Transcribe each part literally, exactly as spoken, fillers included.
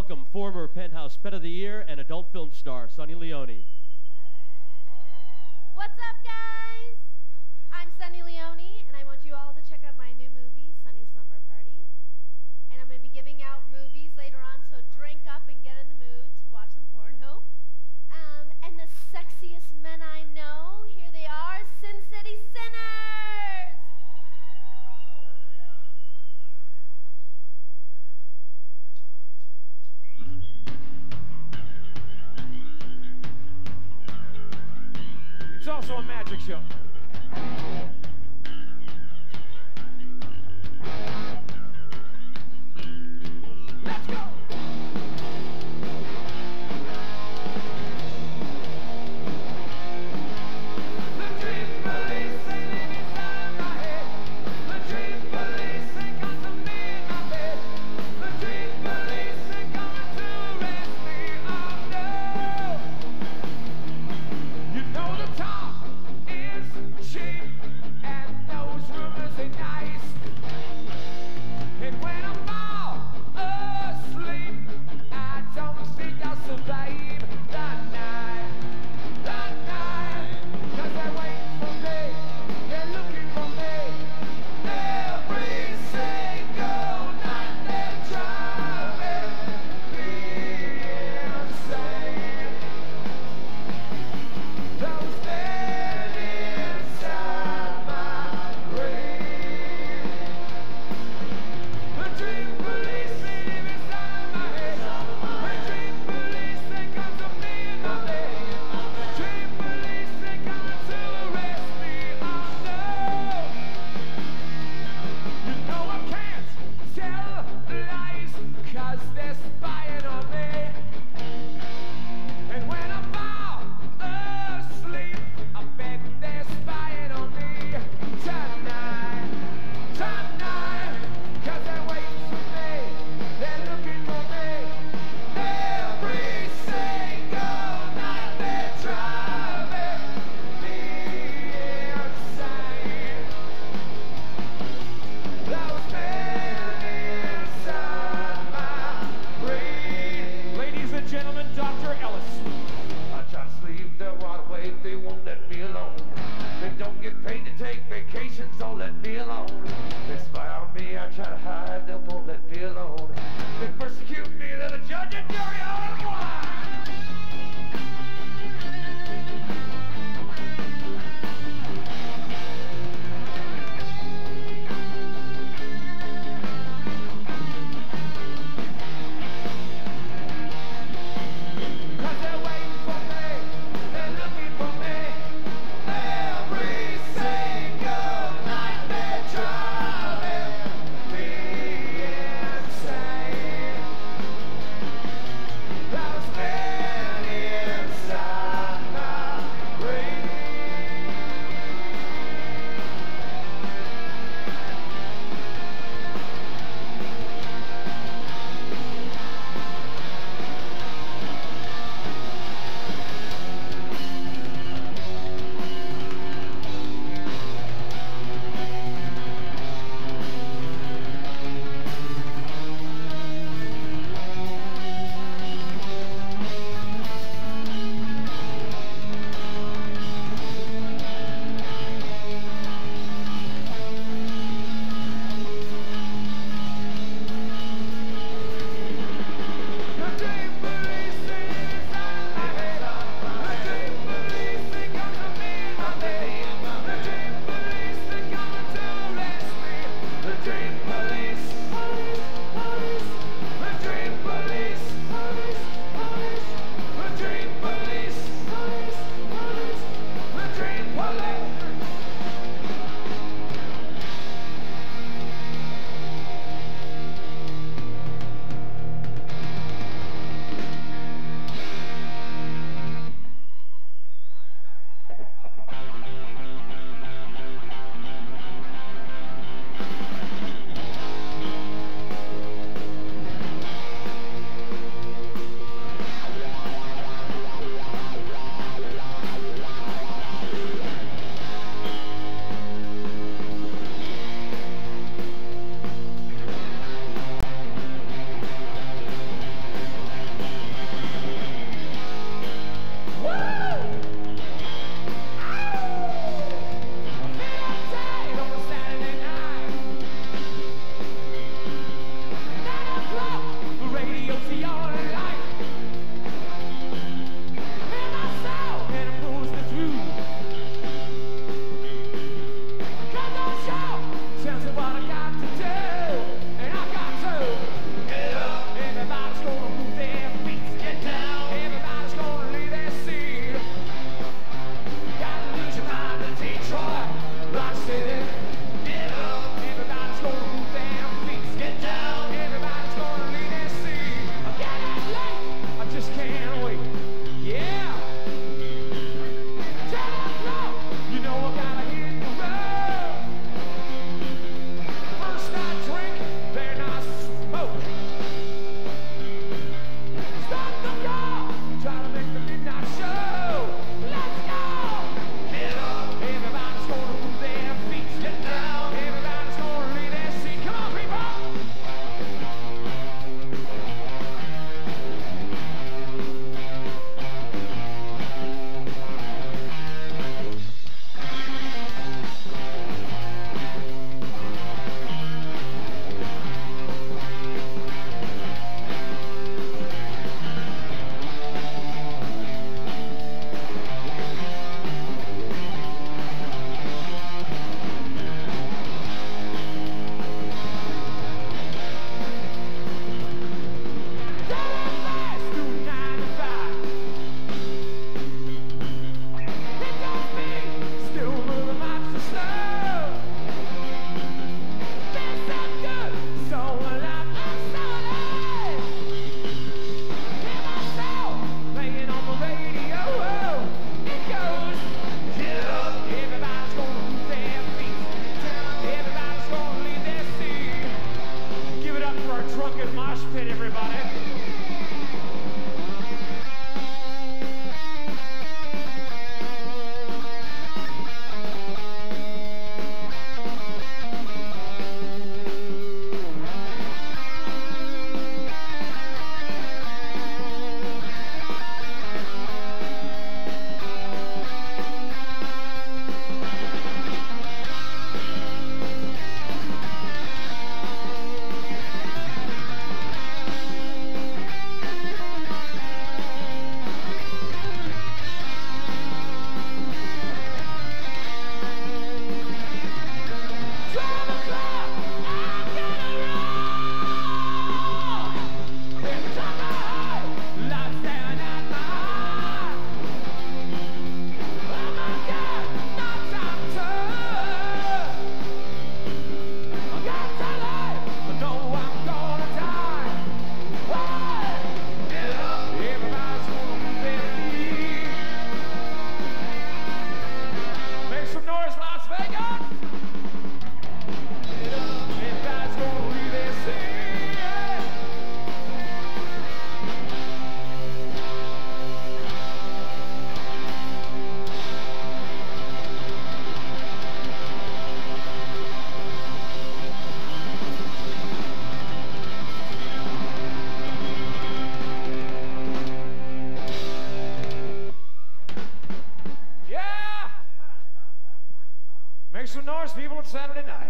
welcome former Penthouse Pet of the Year and adult film star, Sunny Leone. What's up, guys? I'm Sunny Leone, and I want you all to check out my new movie, Sunny Slumber Party. And I'm going to be giving out movies later on, so drink up and get in the mood to watch some porno. Um, and the sexiest men I know, here they are, Sin City Sinners! It's also a magic show. Let's go! tonight.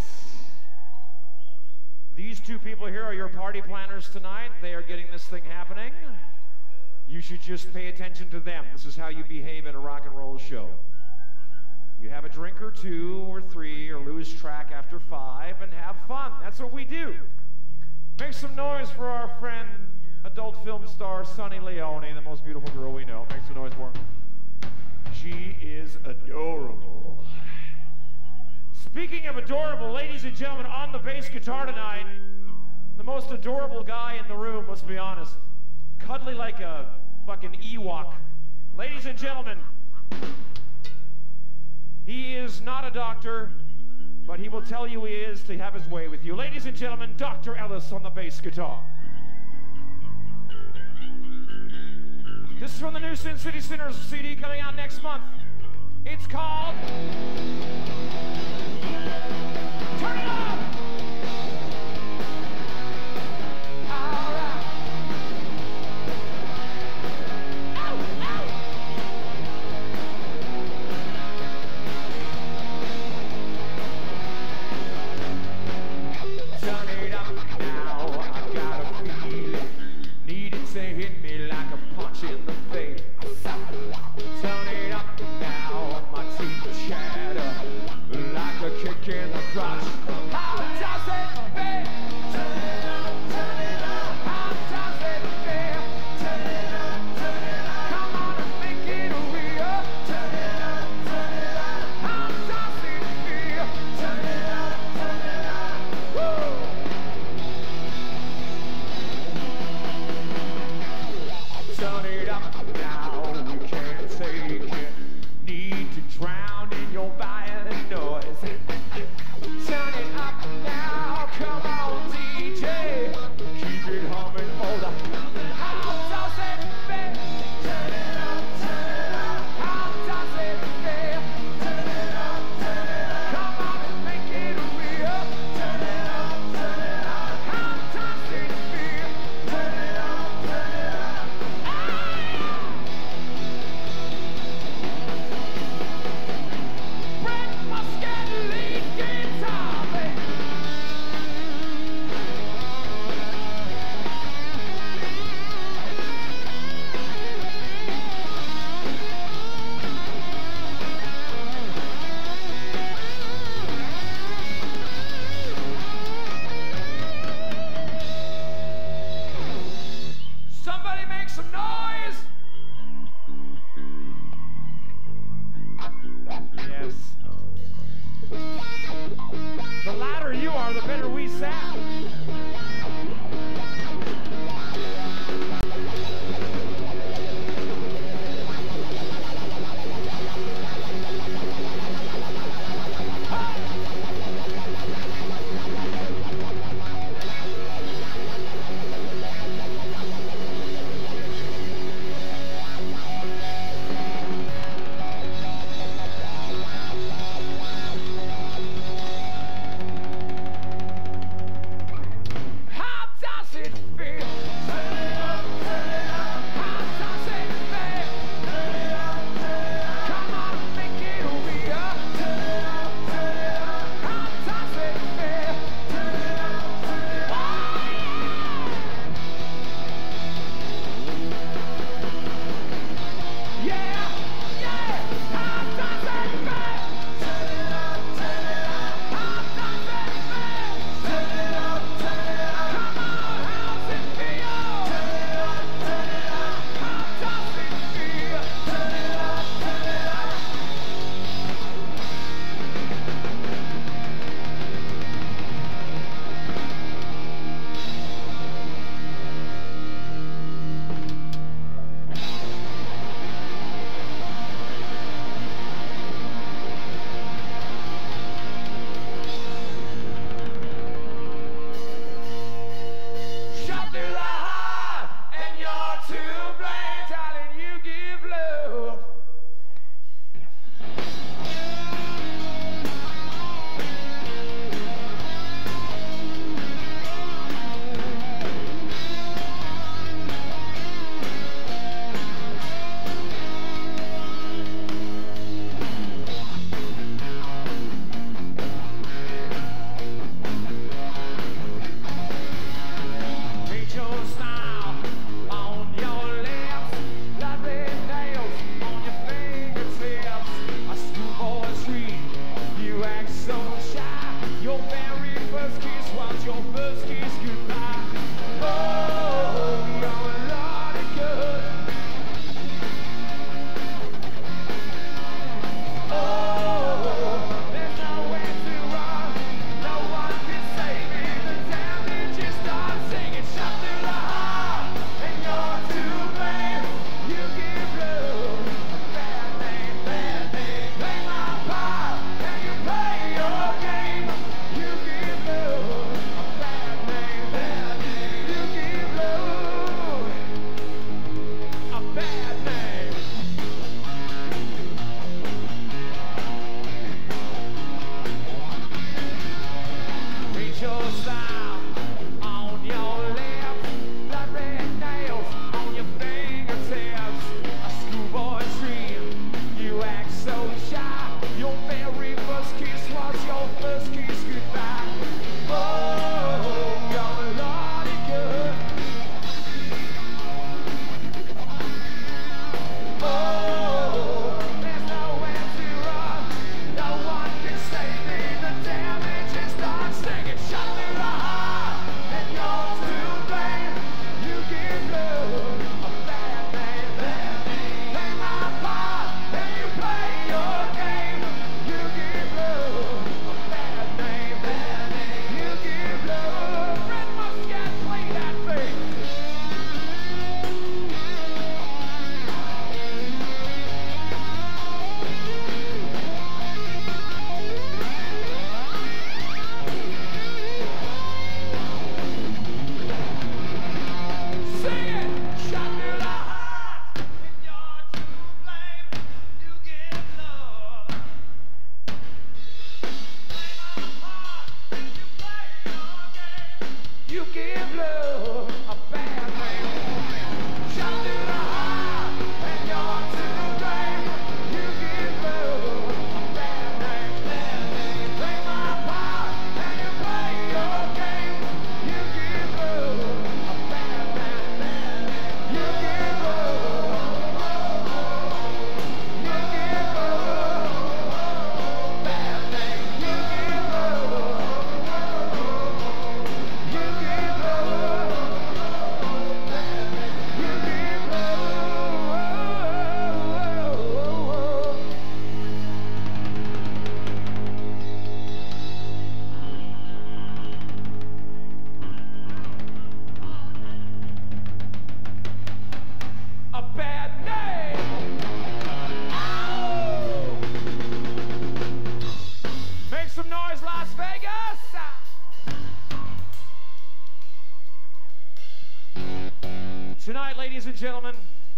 These two people here are your party planners tonight. They are getting this thing happening. You should just pay attention to them. This is how you behave at a rock and roll show. You have a drink or two or three or lose track after five and have fun. That's what we do. Make some noise for our friend, adult film star Sunny Leone, the most beautiful girl we know. Make some noise for her. She is adorable. Speaking of adorable, ladies and gentlemen, on the bass guitar tonight, the most adorable guy in the room, let's be honest. Cuddly like a fucking Ewok. Ladies and gentlemen, he is not a doctor, but he will tell you he is to have his way with you. Ladies and gentlemen, Doctor Ellis on the bass guitar. This is from the new Sin City Sinners C D coming out next month. It's called Turn It Up! first kiss was your first kiss goodbye. Oh, you're not good. Oh, there's nowhere to run. No one can save me. The damage is done. Singing shot through the heart, and you're to blame. You give love a bad name, bad name. Play my part, and you play your game. You give love a bad name, bad name. You give love a bad name. Reach your style on your lips, blood red nails on your fingertips. A schoolboy's dream, you act so shy. Your very first kiss was your first kiss goodbye. Oh, you're naughty good. Oh, there's nowhere to run. No one can save me. The damage is done. Singing shot through the heart, and you're to blame. You give love a bad name, bad name. Play my part, and you play your game. You give love a bad name, bad name. You give love. Brent Muscat, play that thing. Sing it! Shot through the heart, and you're to blame. You give love. Play my part, and you play your game. You give love a bad name. Shot through the heart, and you're to blame. You give love a bad name, bad name. Play my part, and you play your game. You give love a bad name, bad name. You give love. You give love bad name. You give love. You give love bad name. You give love. A bad name. Ow! Make some noise, Las Vegas. Tonight, ladies and gentlemen,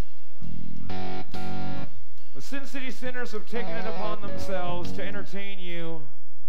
the Sin City Sinners have taken it upon themselves to entertain you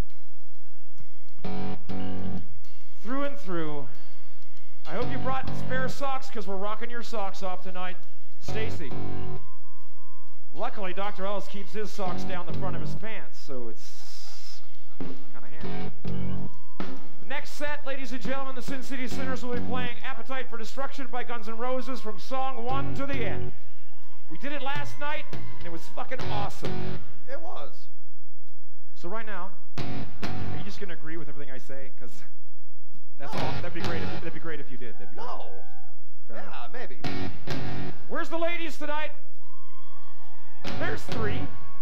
through and through. I hope you brought spare socks because we're rocking your socks off tonight. Stacy. Luckily, Doctor Ellis keeps his socks down the front of his pants, so it's kind of handy. Next set, ladies and gentlemen, the Sin City Sinners will be playing Appetite for Destruction by Guns N' Roses from song one to the end. We did it last night, and it was fucking awesome. It was. So right now, are you just going to agree with everything I say? Because that's No. all. That'd be great. If, that'd be great if you did. That'd be No. Fair Yeah, enough. maybe. Where's the ladies tonight? There's three.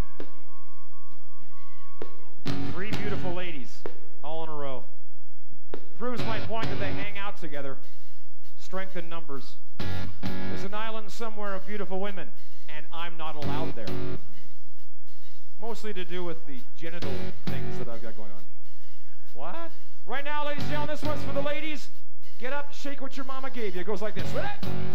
Three beautiful ladies, all in a row. Proves my point that they hang out together. Strength in numbers. There's an island somewhere of beautiful women, and I'm not allowed there. Mostly to do with the genital things that I've got going on. What? Right now, ladies and gentlemen, this one's for the ladies. Get up, shake what your mama gave you. It goes like this. Ready?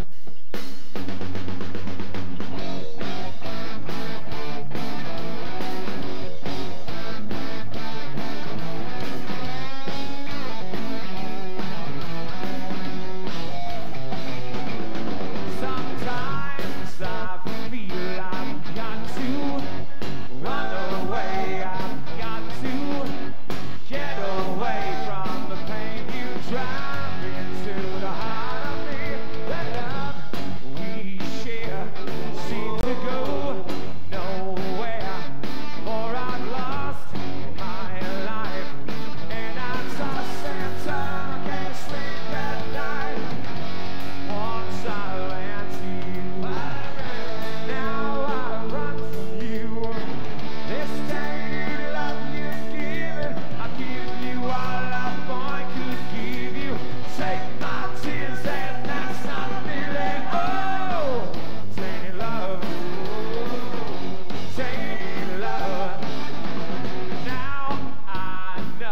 Sometimes I feel I've got to run away. I've got to get away from the pain you drive into the heart of me. That love we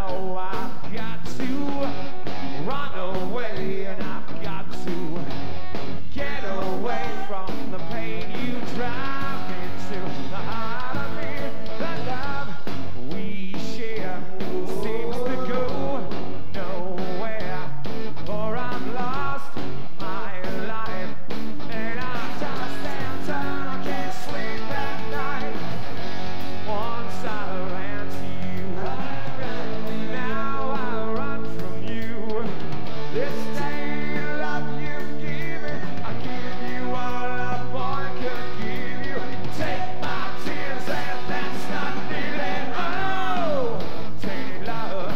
now I've got to run away, and I've got to get away from the pain you drive into the heart of me. The love we share seems to go nowhere, for I've lost my life, and I just stand turn, I can't sleep at night. Once I ran to you, now I run from you. This day love you give it, I give you all a boy could give you. Take my tears and that's not feeling. Oh, tainted love,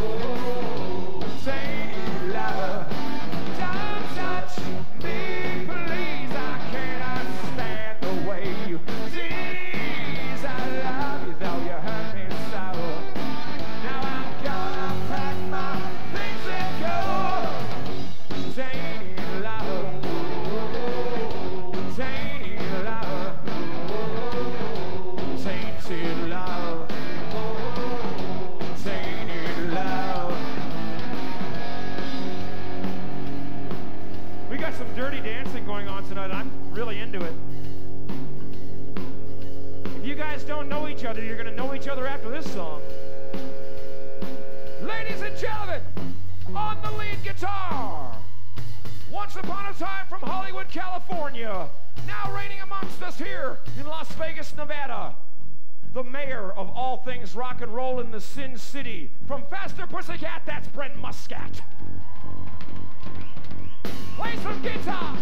tainted love. Don't touch me, please. I cannot stand the way you tease. I love you though you hurt me so. Now I'm gonna pack my things and go. Tainted love, tainted love, tainted love, tainted love. We got some dirty dancing going on tonight. I'm really into it. If you guys don't know each other, you're gonna know each other after this song. Ladies and gentlemen, on the lead guitar, once upon a time from Hollywood, California, now reigning amongst us here in Las Vegas, Nevada, the mayor of all things rock and roll in the Sin City, from Faster Pussycat, that's Brent Muscat. Play some guitar.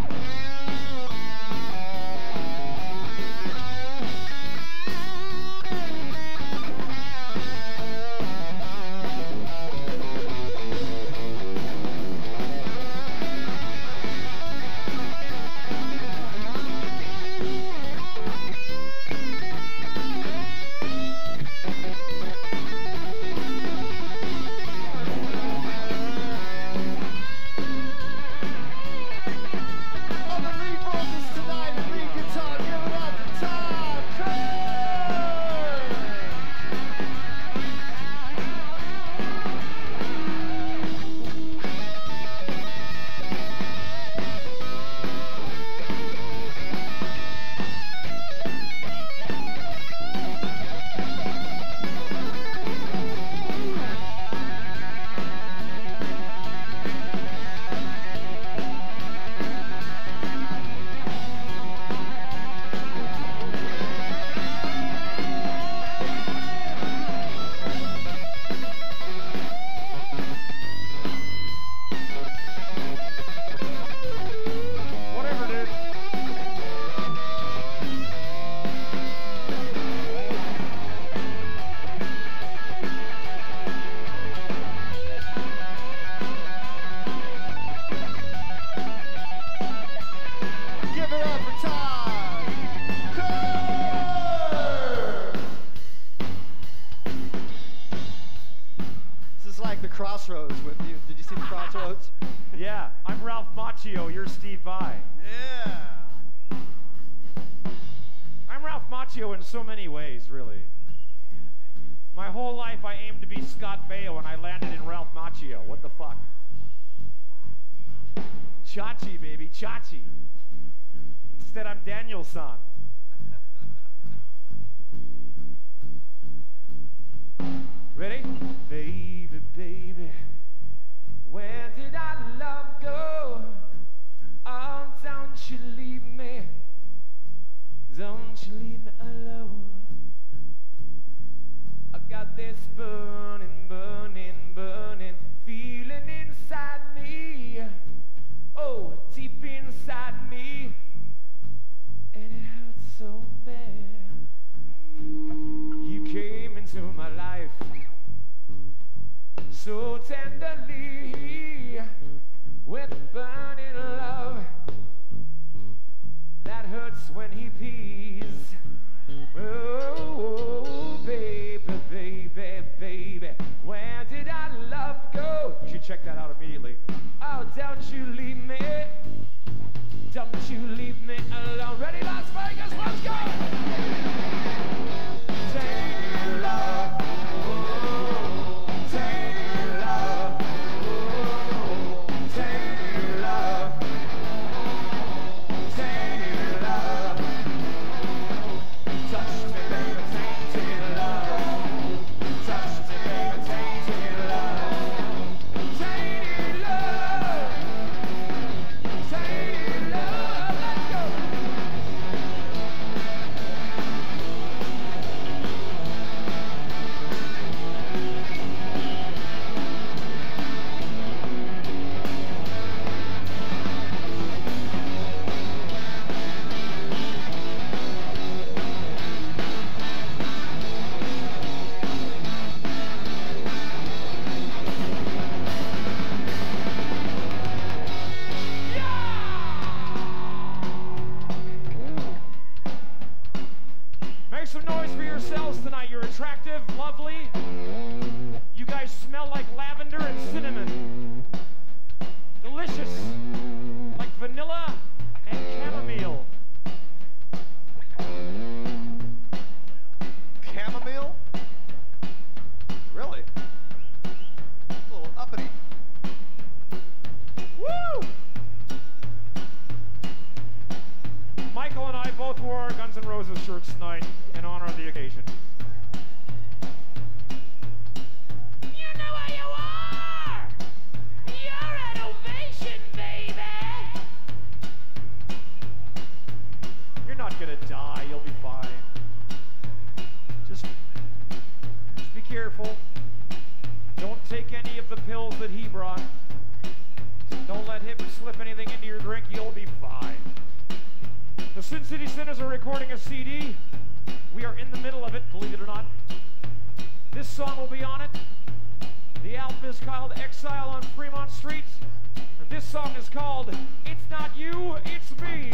Crossroads with you. Did you see the Crossroads? Yeah, I'm Ralph Macchio, you're Steve Vai. Yeah. I'm Ralph Macchio in so many ways, really. My whole life I aimed to be Scott Baio and I landed in Ralph Macchio. What the fuck? Chachi, baby, Chachi. Instead, I'm Daniel-san. Ready? Baby, baby, where did our love go? Oh, don't you leave me. Don't you leave me alone. I got this burning, burning, burning feeling inside me. Oh, deep inside me. And it hurts so bad. You came into my life so tenderly, with burning love that hurts when he pees. Oh, baby, baby, baby, where did our love go? You should check that out immediately. Oh, don't you leave me, don't you leave me alone. Ready, Las Vegas, let's go! Take love. smell like lavender and cinnamon. Delicious, like vanilla and chamomile. Chamomile? Really? A little uppity. Woo! Michael and I both wore our Guns N' Roses shirts tonight in honor of the occasion. You know where you are! You're at Ovation, baby! You're not gonna die, you'll be fine. Just, just be careful. Don't take any of the pills that he brought. Don't let him slip anything into your drink, you'll be fine. The Sin City Sinners are recording a C D. We are in the middle of it, believe it or not. This song will be on it. The album is called Exile on Fremont Street. And this song is called It's Not You, It's Me.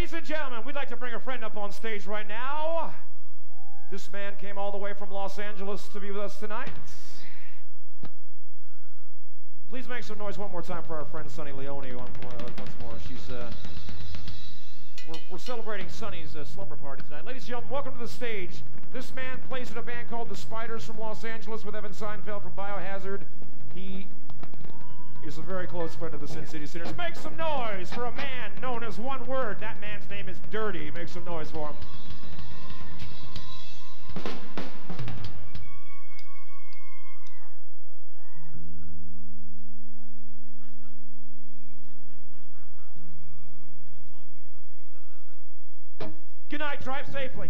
Ladies and gentlemen, we'd like to bring a friend up on stage right now. This man came all the way from Los Angeles to be with us tonight. Please make some noise one more time for our friend Sunny Leone one, uh, once more. She's, uh, we're, we're celebrating Sunny's uh, slumber party tonight. Ladies and gentlemen, welcome to the stage. This man plays in a band called The Spiders from Los Angeles with Evan Seinfeld from Biohazard. He is a very close friend of the Sin City Sinners. Make some noise for a man known as one word. That man's name is Dirty. Make some noise for him. Good night, drive safely.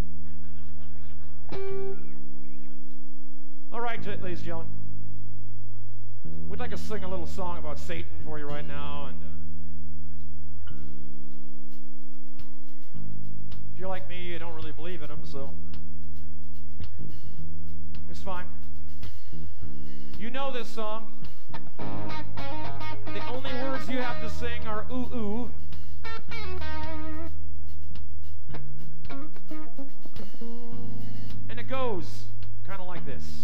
All right, ladies and gentlemen. We'd like to sing a little song about Satan for you right now. And uh, if you're like me, you don't really believe in him, so it's fine. You know this song. The only words you have to sing are ooh, ooh. And it goes kind of like this.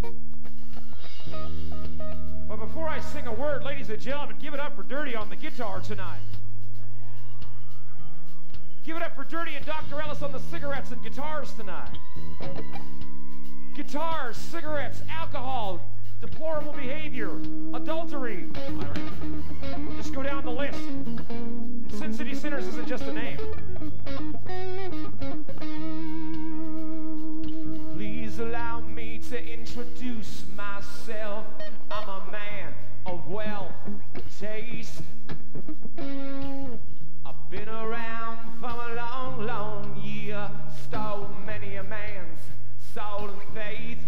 But before I sing a word, ladies and gentlemen, give it up for Dirty on the guitar tonight. Give it up for Dirty and Doctor Ellis on the cigarettes and guitars tonight. Guitars, cigarettes, alcohol, deplorable behavior, adultery. Just go down the list. Sin City Sinners isn't just a name. Please allow me to introduce myself. I'm a man of wealth, taste. I've been around for a long, long year. Stole many a man's soul and faith.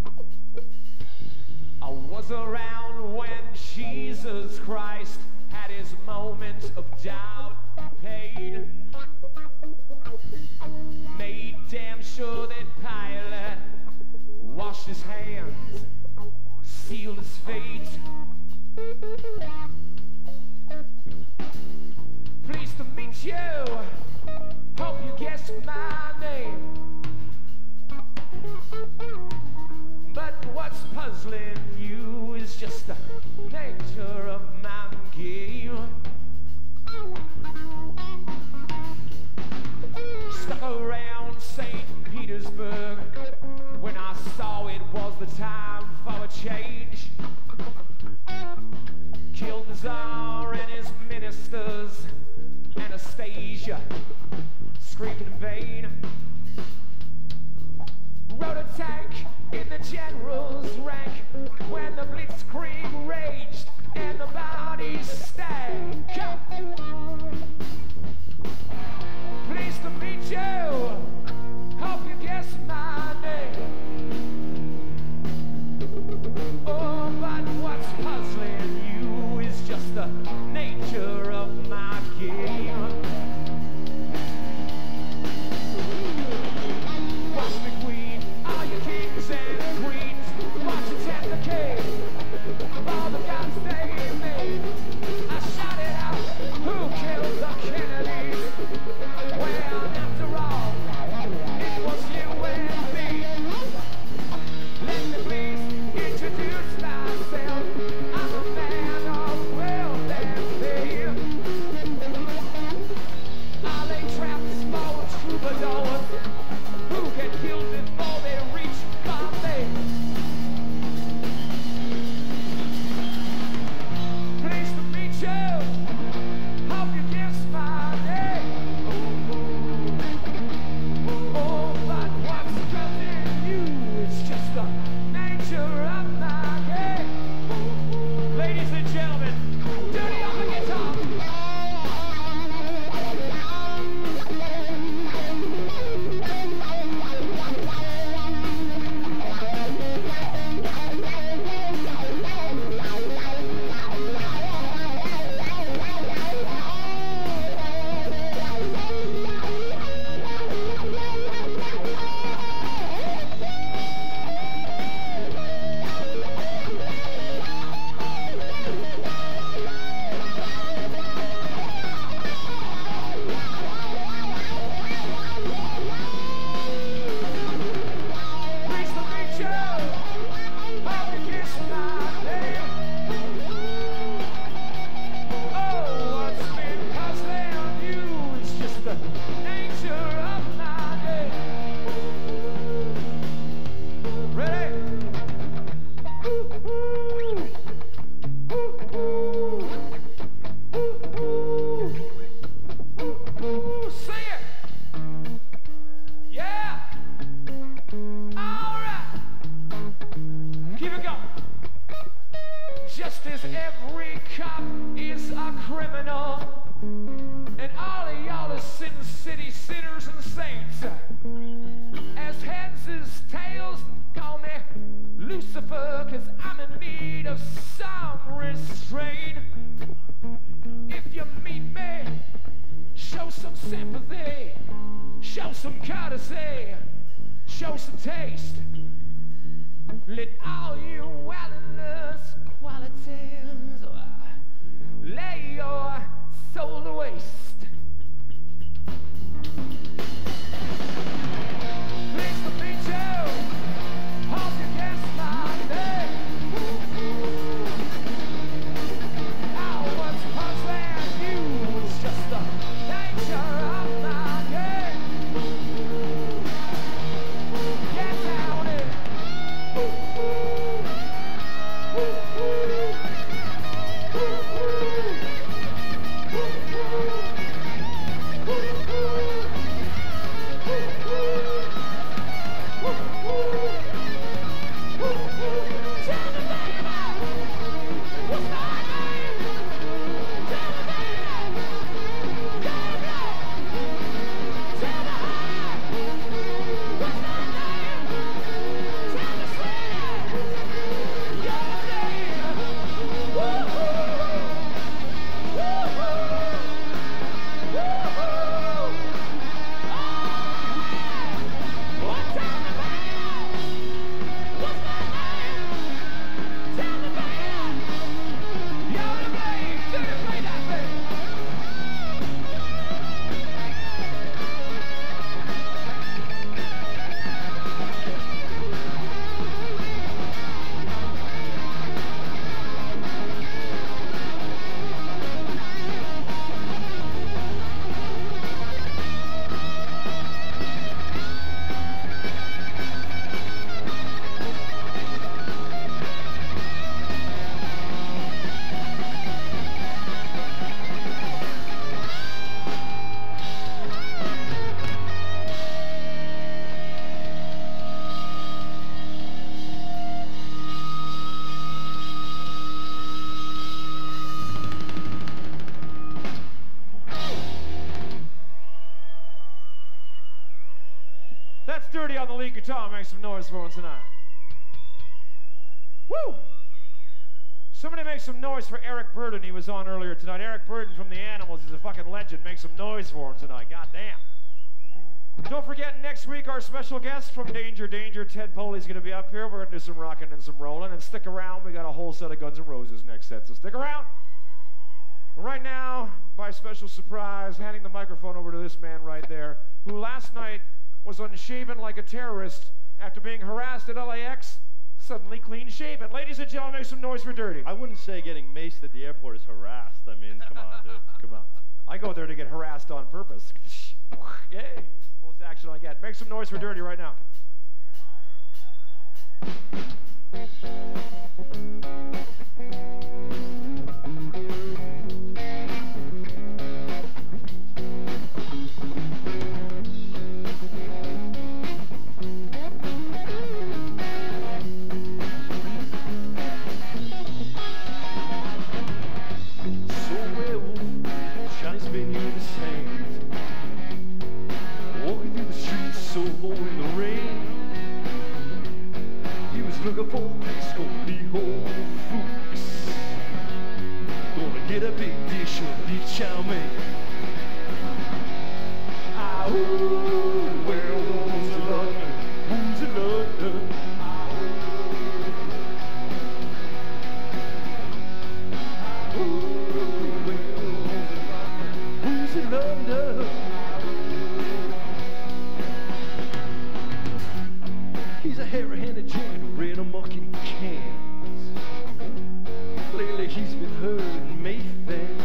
I was around when Jesus Christ had his moments of doubt and pain. Made damn sure that Pilate washed his hands, sealed his fate. Pleased to meet you. Hope you guessed my name. But what's puzzling you is just the nature of my game. Stuck around Saint Petersburg when I saw it was the time for a change. Killed the Tsar and his ministers. Anastasia screamed in vain. Rode a tank in the general's rank when the blitzkrieg raged and the bodies stank. Pleased to meet you. Hope you guess my name. Oh, but what's puzzling you is just the nature of my game. Watch me, queen, all you kings and queens. Watch it test the king of all the gods they made. I shot it out, who killed the Kennedys? Well, after all, it was you and me. Let me please introduce myself. I'm a man of wealth and fame. criminal, and all of y'all are Sin City sinners and saints. As heads as tails, call me Lucifer, cause I'm in need of some restraint. If you meet me, show some sympathy, show some courtesy, show some taste. Let all you wellness qualities lay your soul to waste. Please to meet you. Hope you guess my name. I was puzzling you. It's just the nature of my game. Get down it. That's Dirty on the lead guitar. Make some noise for him tonight. Woo! Somebody make some noise for Eric Burden. He was on earlier tonight. Eric Burden from the Animals is a fucking legend. Make some noise for him tonight. God damn. Don't forget, next week our special guest from Danger Danger, Ted Poley's going to be up here. We're going to do some rocking and some rolling. And stick around. We got a whole set of Guns N' Roses next set. So stick around. Right now, by special surprise, handing the microphone over to this man right there, who last night was unshaven like a terrorist after being harassed at L A X, suddenly clean shaven. Ladies and gentlemen, make some noise for Dirty. I wouldn't say getting maced at the airport is harassed. I mean, come on, dude. Come on. I go there to get harassed on purpose. Yay. Most action I get. Make some noise for Dirty right now. Looking for a place gonna be Whole Foods. Gonna get a big dish of beef chow mein. Ah, ooh, werewolves of London, wolves of London. Ah, ooh, werewolves of London, wolves of London. He's a hairy-handed gent who ran amok in Kerns. Lately he's been hurting Mayfair.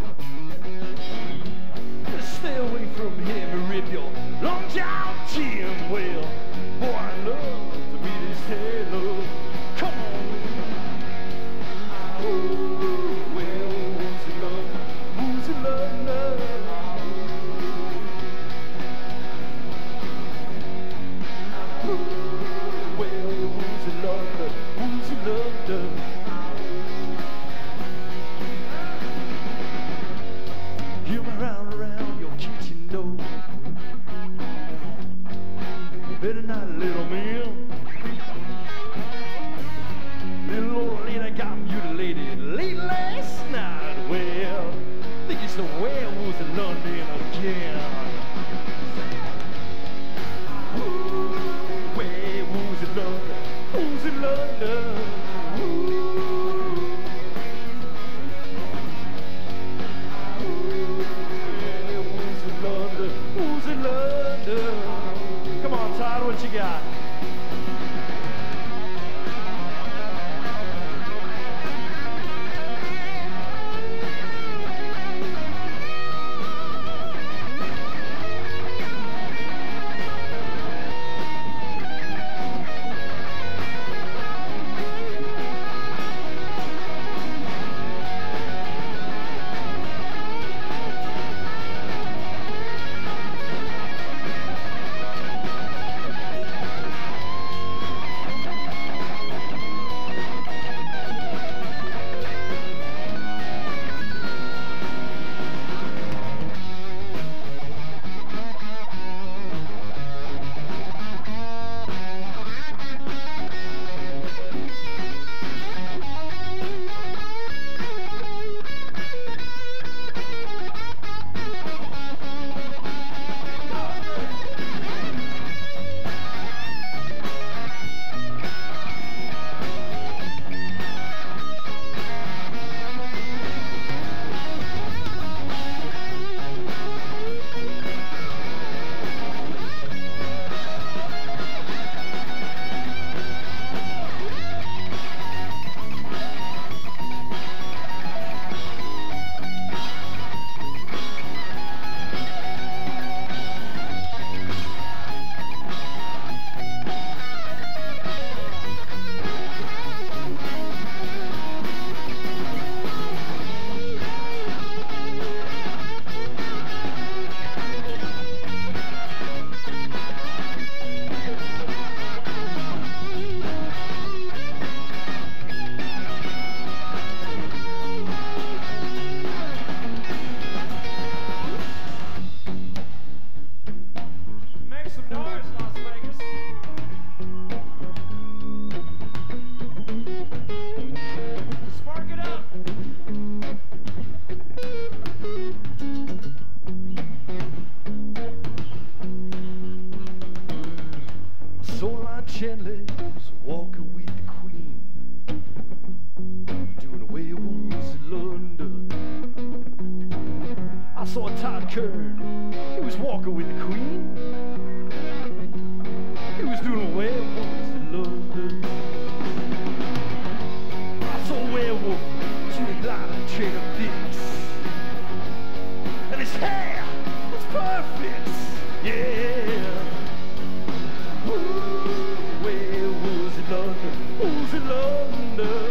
Stay away from him and rip your long John Jim. Well, boy, I love to beat his head up. Come on. Ooh, well, who's in love? Who's in love now? better not, little man. Little old lady got mutilated late last night. Well, I think it's the werewolves of London again. Ooh, werewolves of London, who's in London? Come on, Todd, what you got? Todd Kerns, he was walking with the Queen. He was doing werewolves in London. I saw a werewolf chewing like a train of dicks, and his hair was perfect. Yeah. Ooh, werewolves in London. Who's in London?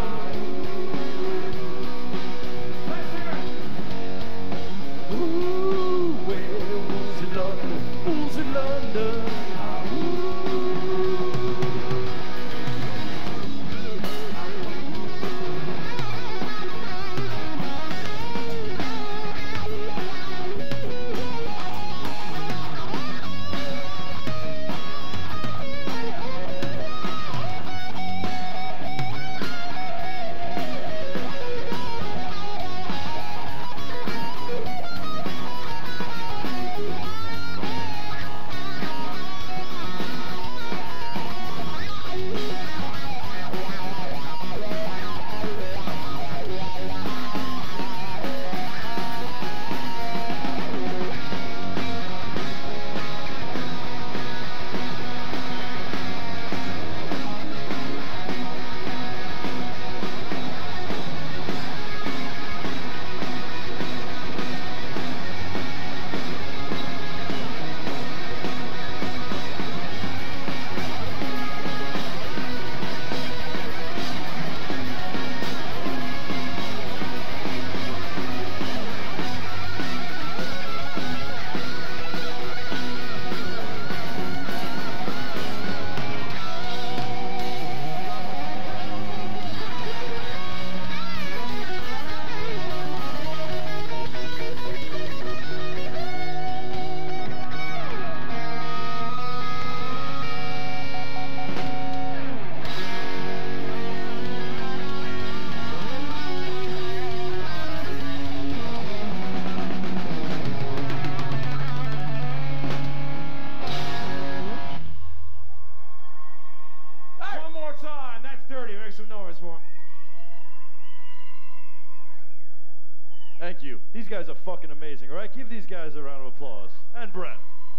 These guys are fucking amazing, all right? Give these guys a round of applause. And Brent.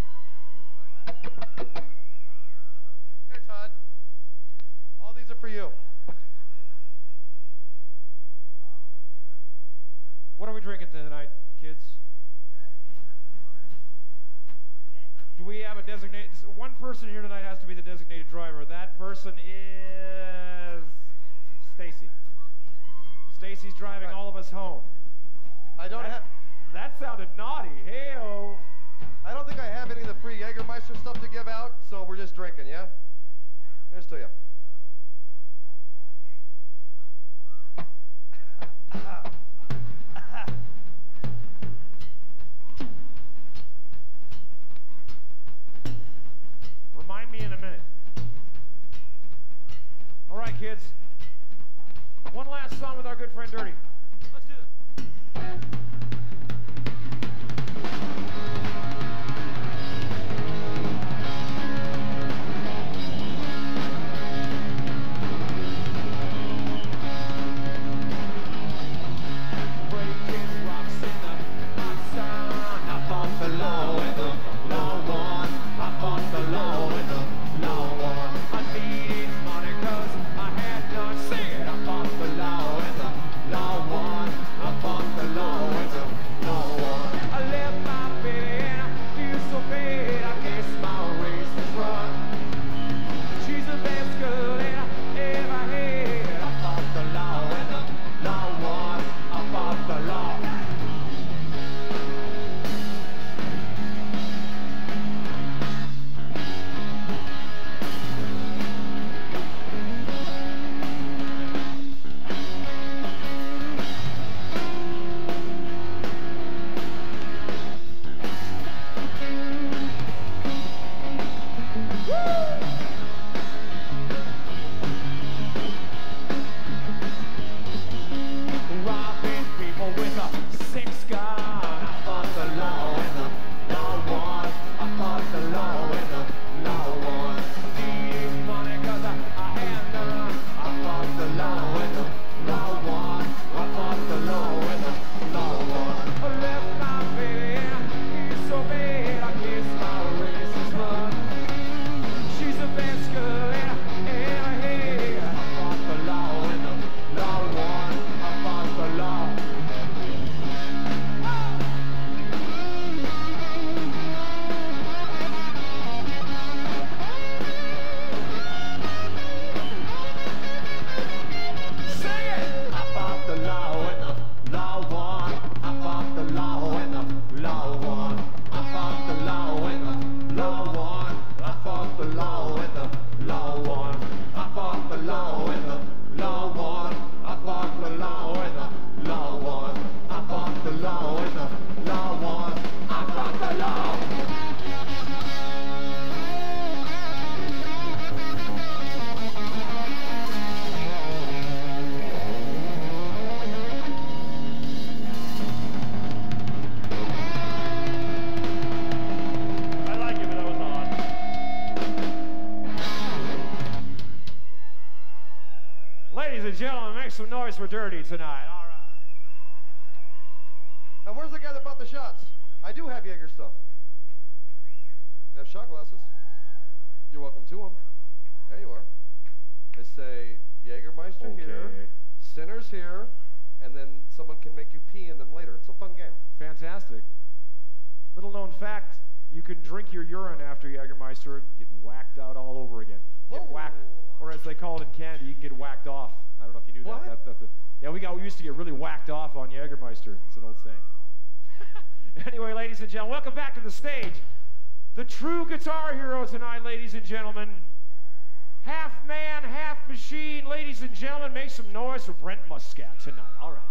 Hey, Todd. All these are for you. What are we drinking tonight, kids? Do we have a designated... One person here tonight has to be the designated driver. That person is... Stacy. Stacy's driving all of us home. I don't that, have... That sounded naughty. Hey-o. I don't think I have any of the free Jägermeister stuff to give out, so we're just drinking, yeah? Here's to you. Remind me in a minute. All right, kids. One last song with our good friend Dirty. Let's do this. Some noise for Dirty tonight. All right. Now, where's the guy that bought the shots? I do have Jaeger stuff. I have shot glasses. You're welcome to them. There you are. They say Jägermeister Okay. here, Sinners here, and then someone can make you pee in them later. It's a fun game. Fantastic. Little known fact, you can drink your urine after Jägermeister and get whacked out all over again. Get Whoa. whacked, or as they call it in Canada, you can get whacked off. I don't know if you knew What? that. that that's a, yeah, we got we used to get really whacked off on Jägermeister. It's an old saying. Anyway, ladies and gentlemen, welcome back to the stage. The true guitar hero tonight, ladies and gentlemen. Half man, half machine. Ladies and gentlemen, make some noise for Brent Muscat tonight. All right.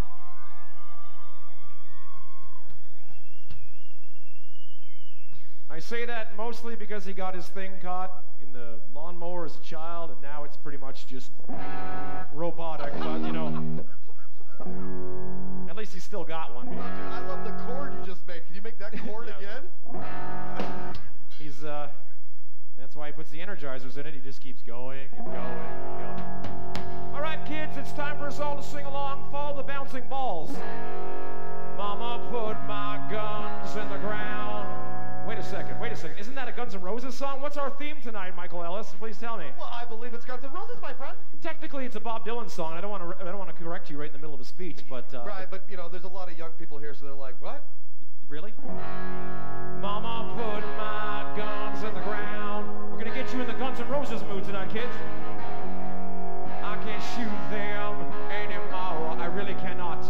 I say that mostly because he got his thing caught in the lawnmower as a child, and now it's pretty much just robotic, but you know, at least he's still got one. Dude, I love the chord you just made. Can you make that chord Yeah. again? He's, uh, that's why he puts the energizers in it. He just keeps going and going and going. All right, kids, it's time for us all to sing along. Follow the bouncing balls. Mama put my guns in the ground. Wait a second, wait a second. Isn't that a Guns N' Roses song? What's our theme tonight, Michael Ellis? Please tell me. Well, I believe it's Guns N' Roses, my friend. Technically, it's a Bob Dylan song. I don't want to. I don't want to correct you right in the middle of a speech, but. Uh, Right, but you know, there's a lot of young people here, so they're like, what? Really? Mama put my guns in the ground. We're gonna get you in the Guns N' Roses mood tonight, kids. I can't shoot them anymore. I really cannot.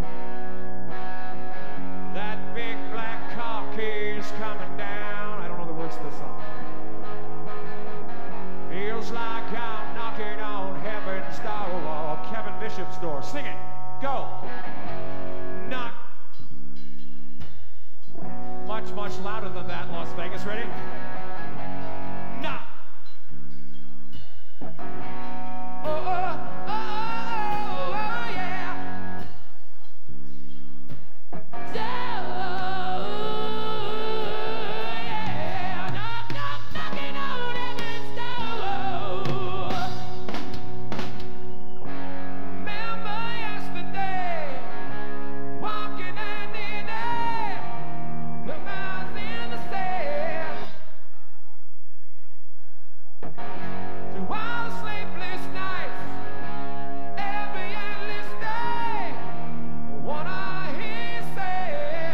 That big black cock is coming down. I don't know the words to the song. Feels like I'm knocking on heaven's door or Kevin Bishop's door. Sing it. Go. Knock. Much, much louder than that, Las Vegas. Ready? Knock. Oh, oh, oh, oh, oh, yeah. Oh, yeah. Knock, knock, knocking on heaven's door. Remember yesterday, walking hand in hand, the mouth in the sand. Through all the sleepless nights, every endless day, what I hear you say.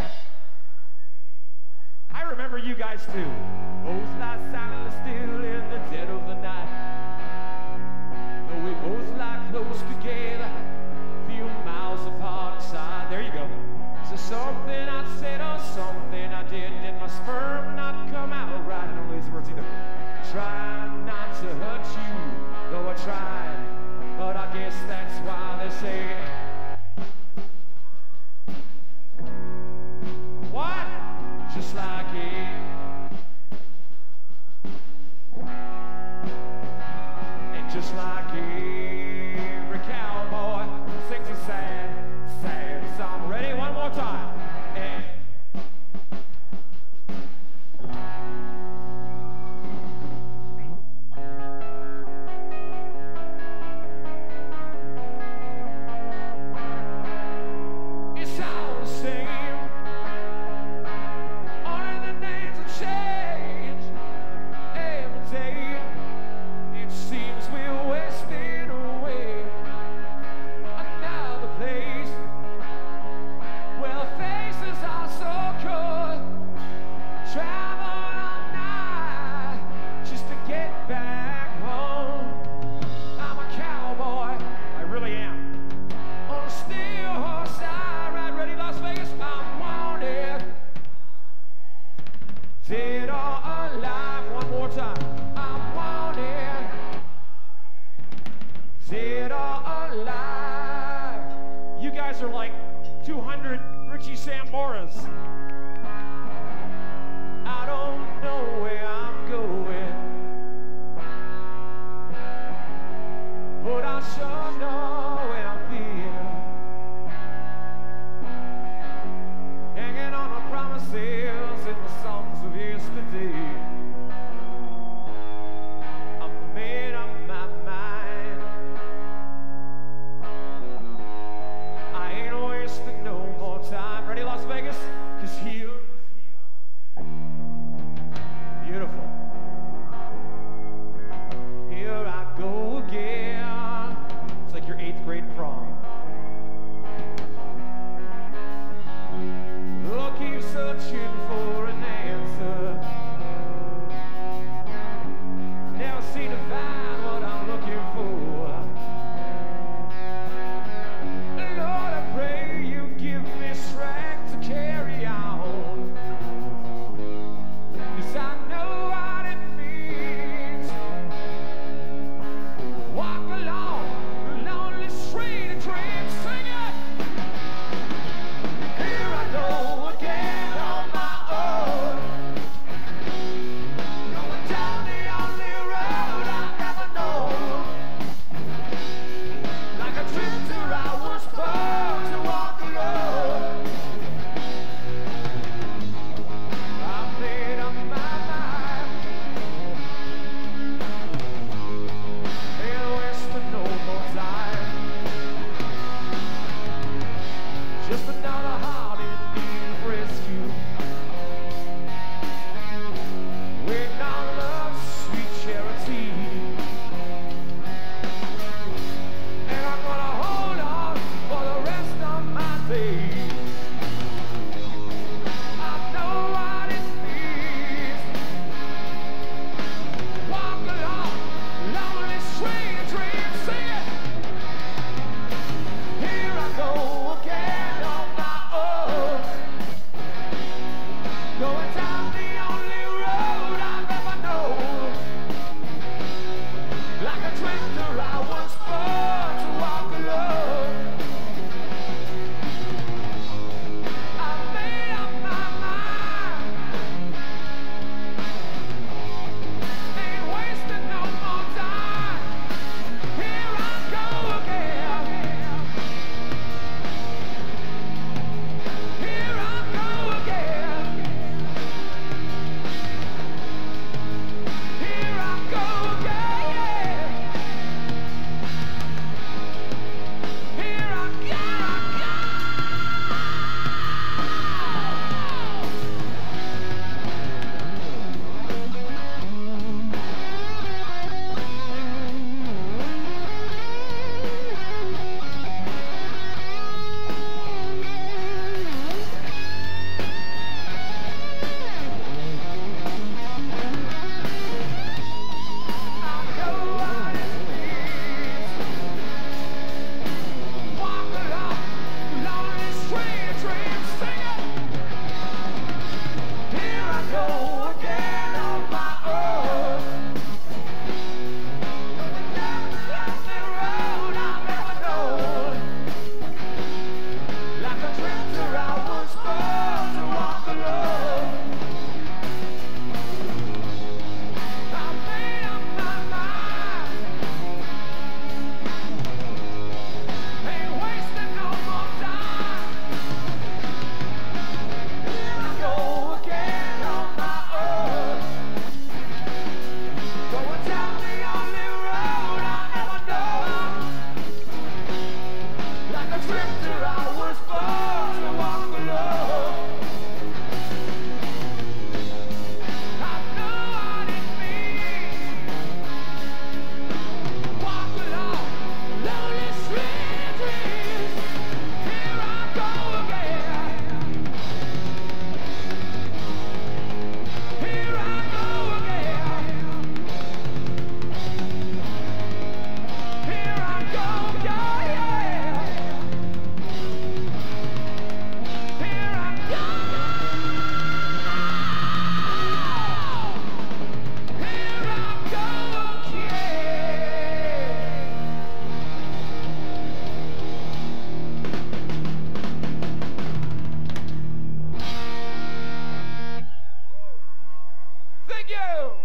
I remember you guys too. Both lie silently still in the dead of the night. Though we both lie close together, few miles apart inside. There you go. Is there something I said or something I did? Did my sperm not come out right? I don't know these words either. Try not to hurt you, though I tried, but I guess that's why they say. What? Just like it. And just like every cowboy sings a sad, sad song. Ready? One more time. And it's all the same. Only the names have changed every day. It seems we're wasting away. Another place where faces are so cold. Travel all night just to get back home. I'm a cowboy, I really am. On a steel horse I ride, ready Las Vegas, I'm wanted. Dead or alive, one more time. I'm wanted. Dead or alive. You guys are like two hundred Richie Samboras. I don't know where I'm going, but I sure know where I've been. Hanging on the promises in the songs of yesterday. I made up my mind. I ain't wasting no more time. Ready, Las Vegas? 'Cause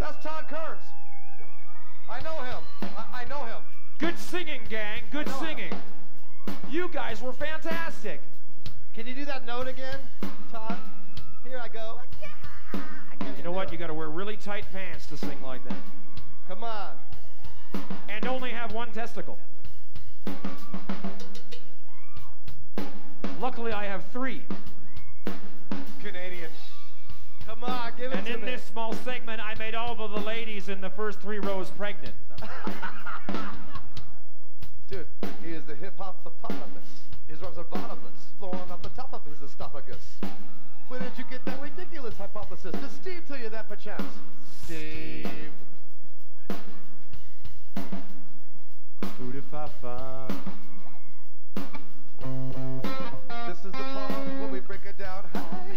That's Todd Kerns. I know him. I, I know him. Good singing, gang. Good singing. You guys were fantastic. Can you do that note again, Todd? Here I go. You know what? You got to wear really tight pants to sing like that. Come on. And only have one testicle. Luckily, I have three. Canadian. Come on, give it And to in me. this small segment, I made all of the ladies in the first three rows pregnant. Dude, he is the hip-hop hippopotamus. His rhymes are bottomless, flowing off the top of his esophagus. Where did you get that ridiculous hypothesis? Did Steve tell you that perchance? Steve. Foo-da-fa-fa. This is the part where we break it down high.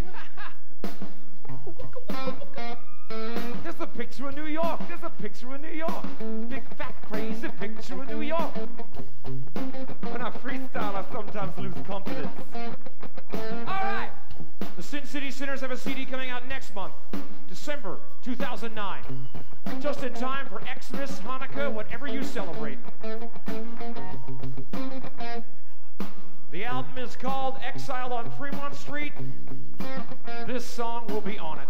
There's a picture of New York. There's a picture of New York. Big, fat, crazy picture of New York. When I freestyle, I sometimes lose confidence. All right. The Sin City Sinners have a C D coming out next month, December two thousand nine. Just in time for Xmas, Hanukkah, whatever you celebrate. The album is called Exile on Fremont Street. This song will be on it.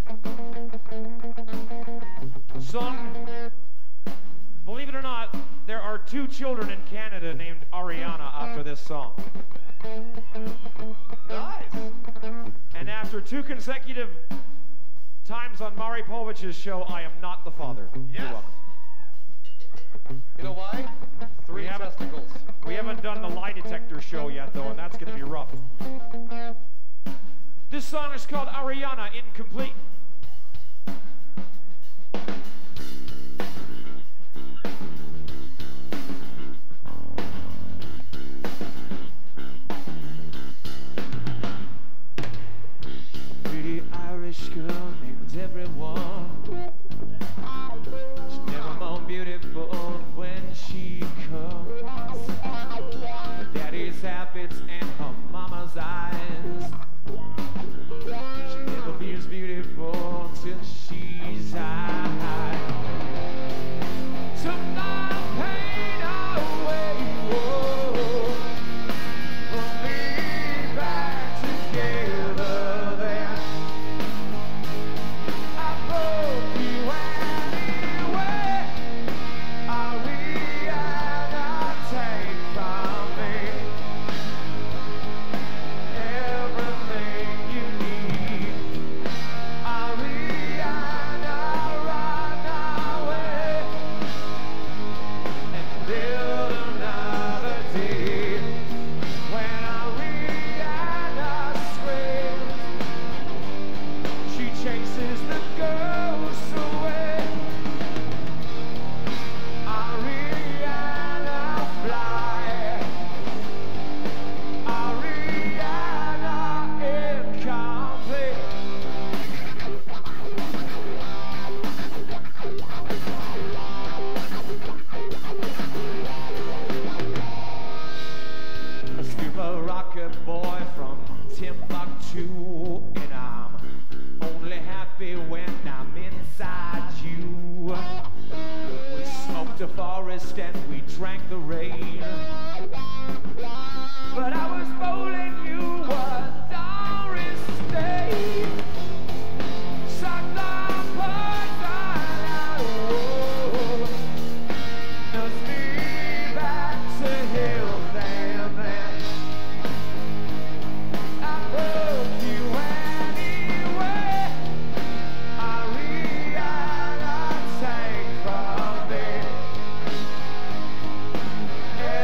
Sung, believe it or not, there are two children in Canada named Ariana after this song. Nice. And after two consecutive times on Maury Povich's show, I am not the father. Yes. You're welcome. You know why? Three We haven't- testicles. We haven't done the lie detector show yet, though, and that's going to be rough. This song is called Ariana Incomplete. Pretty Irish girl named everyone. She's never more beautiful when she comes. Her daddy's habits and her mama's eyes. She never feels beautiful till she's high. Took my pain away, whoa. Put me back together then. I broke you anyway. Ariana, take from me everything you need. Ariana, run away and build another day. When Ariana screams, she chases the ghosts away. Ariana, fly. Ariana, incomplete. A scuba rocket boy from Timbuktu, and I'm only happy when I'm inside you. We smoked a forest and we drank the rain, but I was bowling you a Doris Day. Suck the poison out, whoa. Nurse me back to health and then I broke you anyway. Ariana, take from me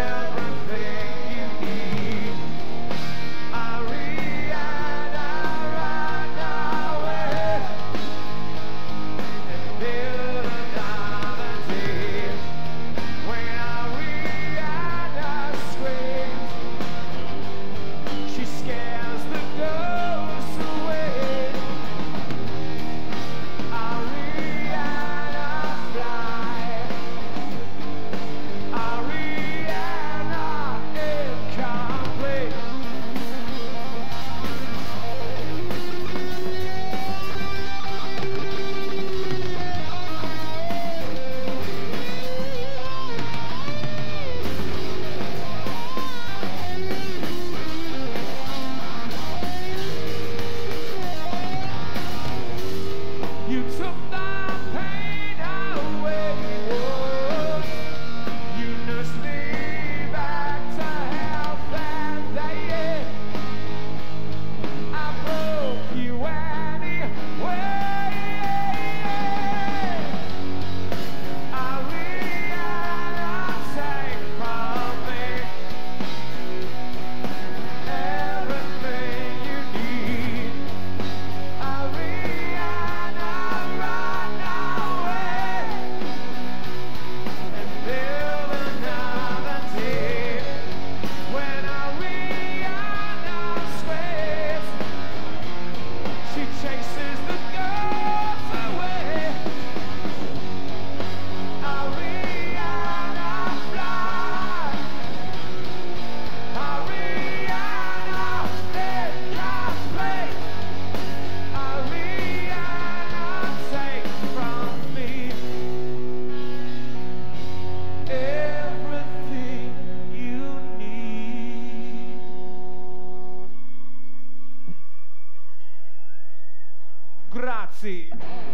grazie.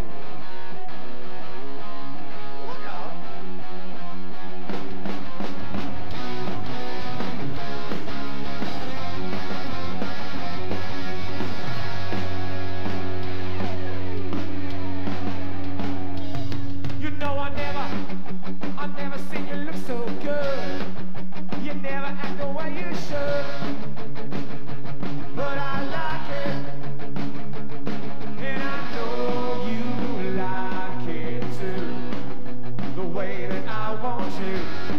Look out. You know I never, I never seen you look so good. You never act the way you should. But I like it, and I know you like it too. The way that I want you,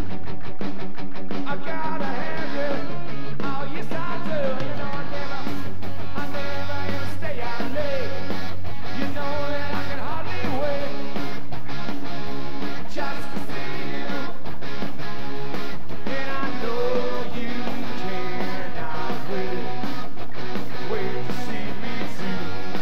I gotta have you. Oh yes I do. You know I never, I never ever stay out late. You know that I can hardly wait just to see you. And I know you cannot wait, wait to see me too.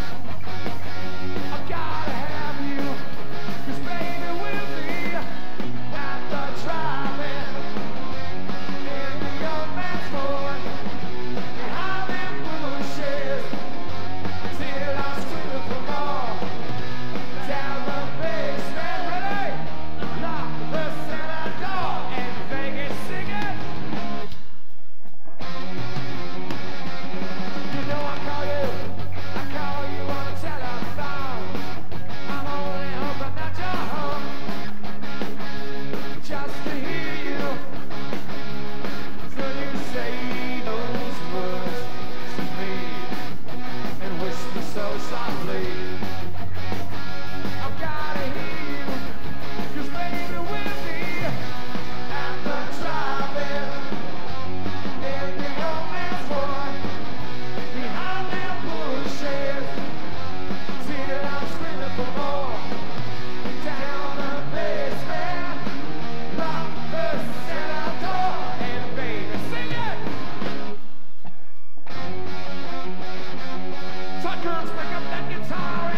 I gotta have you, 'cause baby we'll be at the drive-in in the young man's Ford, behind them bushes, till I'm screaming for more. Down the basement, ready? Lock the center door and Vegas sing it. You know I call you, I call you on the telephone. I'm only hoping that you're home, just to hear you. So you say those words to me and whisper so softly. I've gotta hear you, 'cause baby we'll be at the drive-in in the old man's Ford, behind them bushes, till I'm screaming for more. Down the basement, lock the center door, and baby sing it. Todd Kerns, pick up that guitar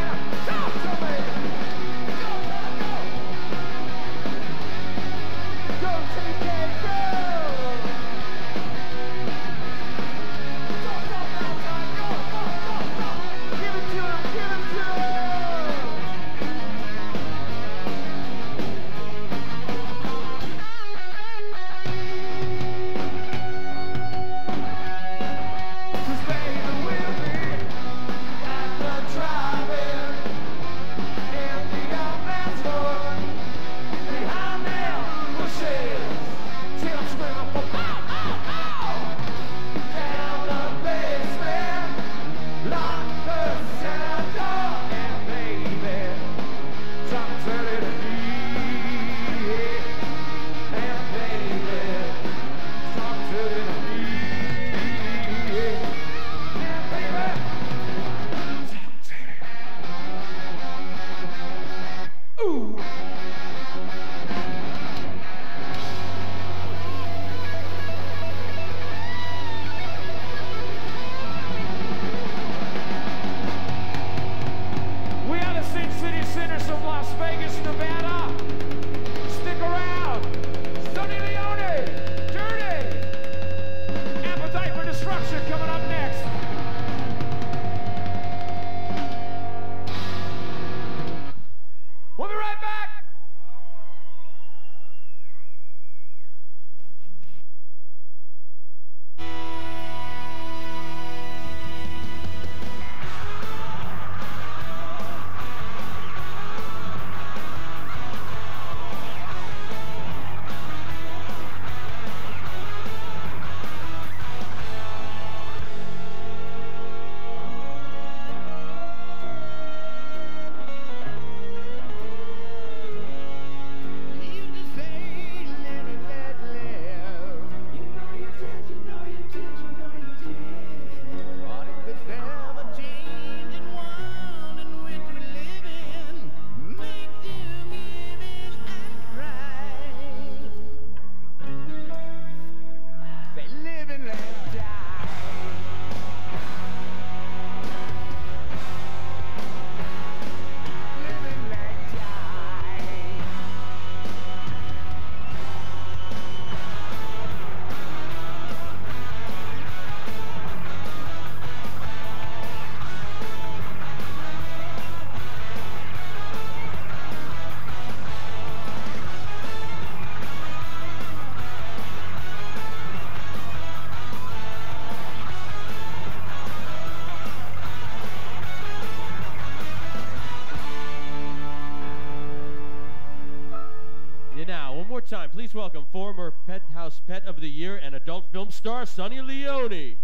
time, please welcome former Pet House Pet of the Year and adult film star Sunny Leone.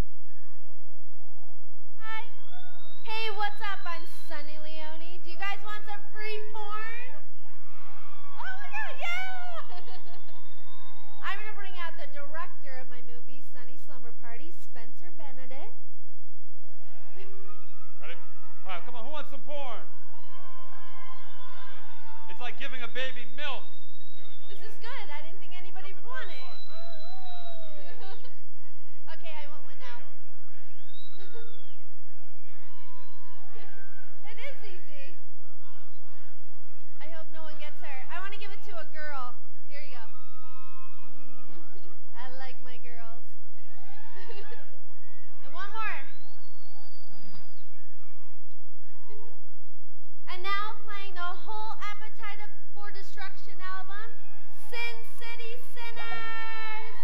Hi. Hey, what's up? I'm Sunny Leone. Do you guys want some free porn? Oh my god, yeah! I'm gonna bring out the director of my movie, Sunny Slumber Party, Spencer Benedict. Ready? All right, come on, who wants some porn? It's like giving a baby milk. This is good. I didn't think anybody would want it. Okay, I want one now. It is easy. I hope no one gets hurt. I want to give it to a girl. Here you go. Mm, I like my girls. And one more. And now playing the whole Appetite for Destruction album, Sin City Sinners!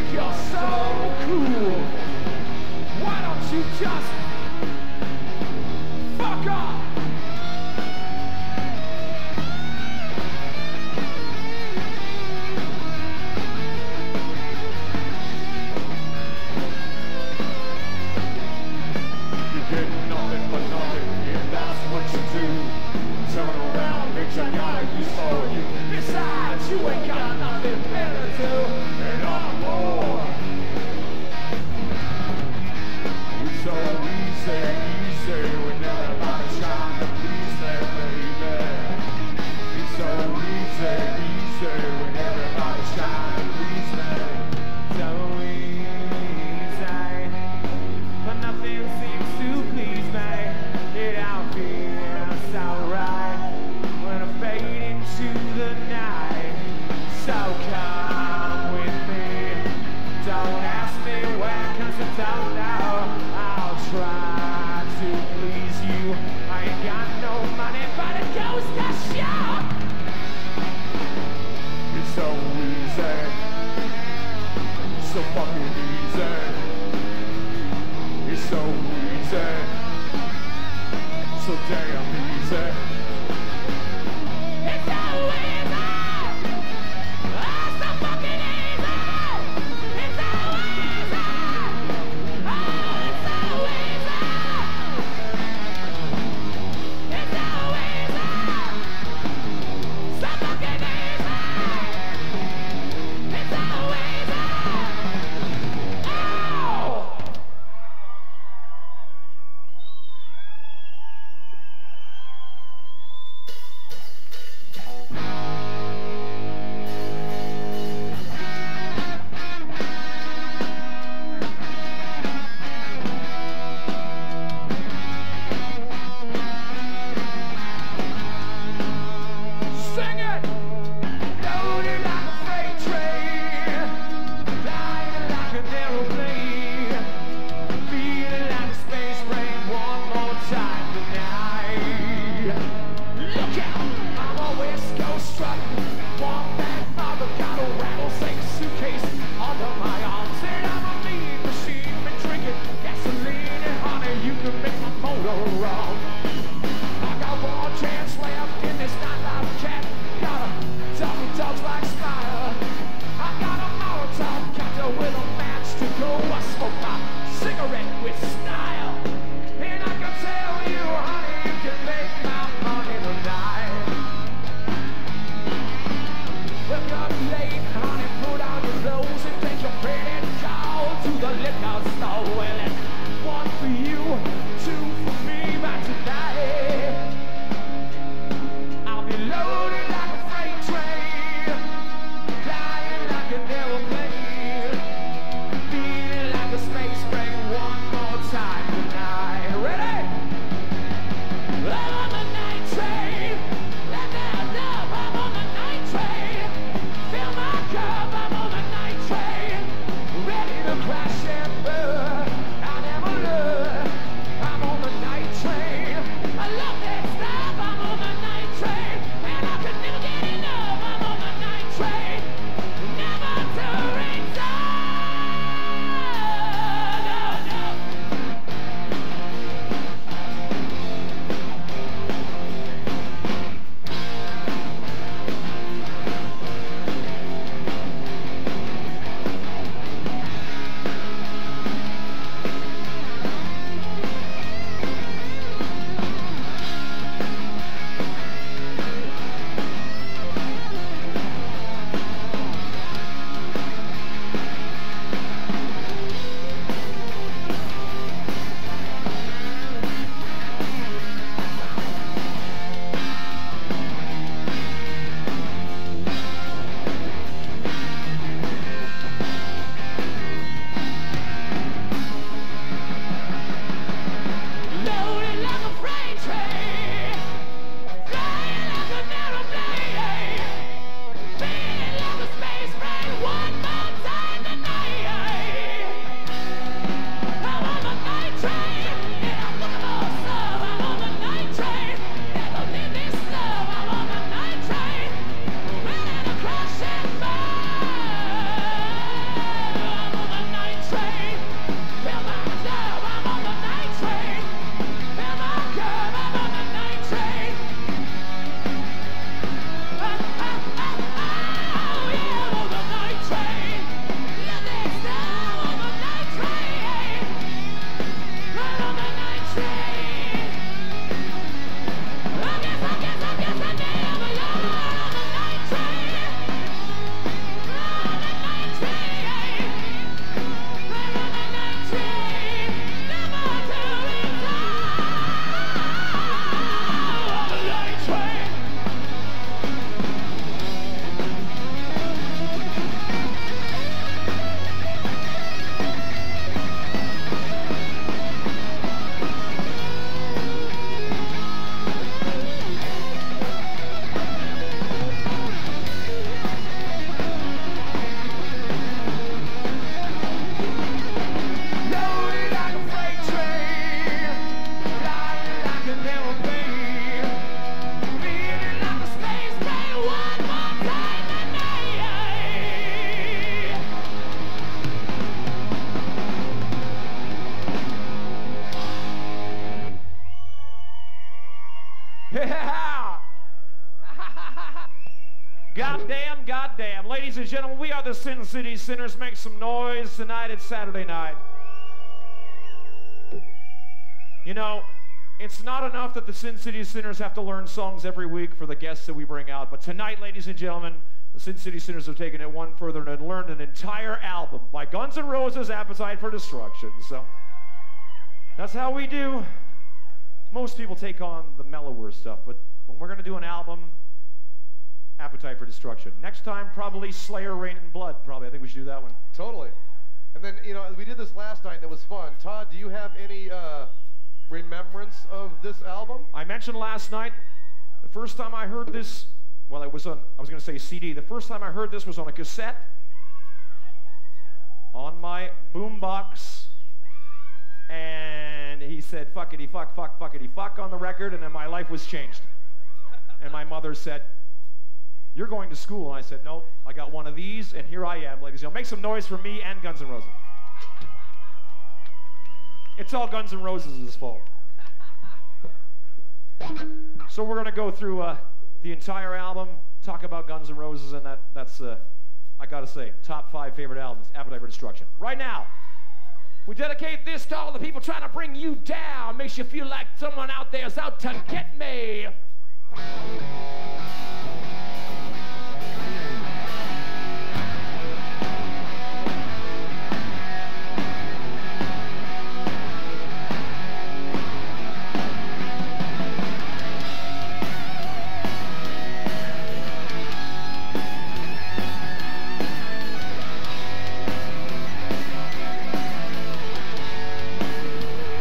you're so cool. Why don't you just fuck off? You get nothing but nothing, and that's what you do. Turn around, bitch, I got a use for you. Besides, you ain't got nothing better to do, and I'm more. So the Sin City Sinners make some noise tonight? It's Saturday night. You know, it's not enough that the Sin City Sinners have to learn songs every week for the guests that we bring out, but tonight, ladies and gentlemen, the Sin City Sinners have taken it one further and learned an entire album by Guns N' Roses, Appetite for Destruction. So that's how we do. Most people take on the mellower stuff, but when we're going to do an album, Appetite for Destruction. Next time, probably Slayer, Rain and Blood. Probably, I think we should do that one. Totally. And then, you know, we did this last night and it was fun. Todd, do you have any uh, remembrance of this album? I mentioned last night, the first time I heard this, well, it was on, I was going to say C D. The first time I heard this was on a cassette, on my boombox, and he said, fuckity fuck, fuck, fuckity fuck on the record, and then my life was changed. And my mother said, you're going to school. And I said, nope, I got one of these, and here I am, ladies and gentlemen. Make some noise for me and Guns N' Roses. It's all Guns N' Roses' fault. So we're going to go through uh, the entire album, talk about Guns N' Roses, and that, that's, uh, I got to say, top five favorite albums, Appetite for Destruction. Right now, we dedicate this to all the people trying to bring you down. Makes you feel like someone out there is out to get me.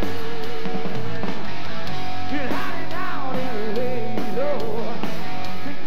You're hiding out in the lane, oh.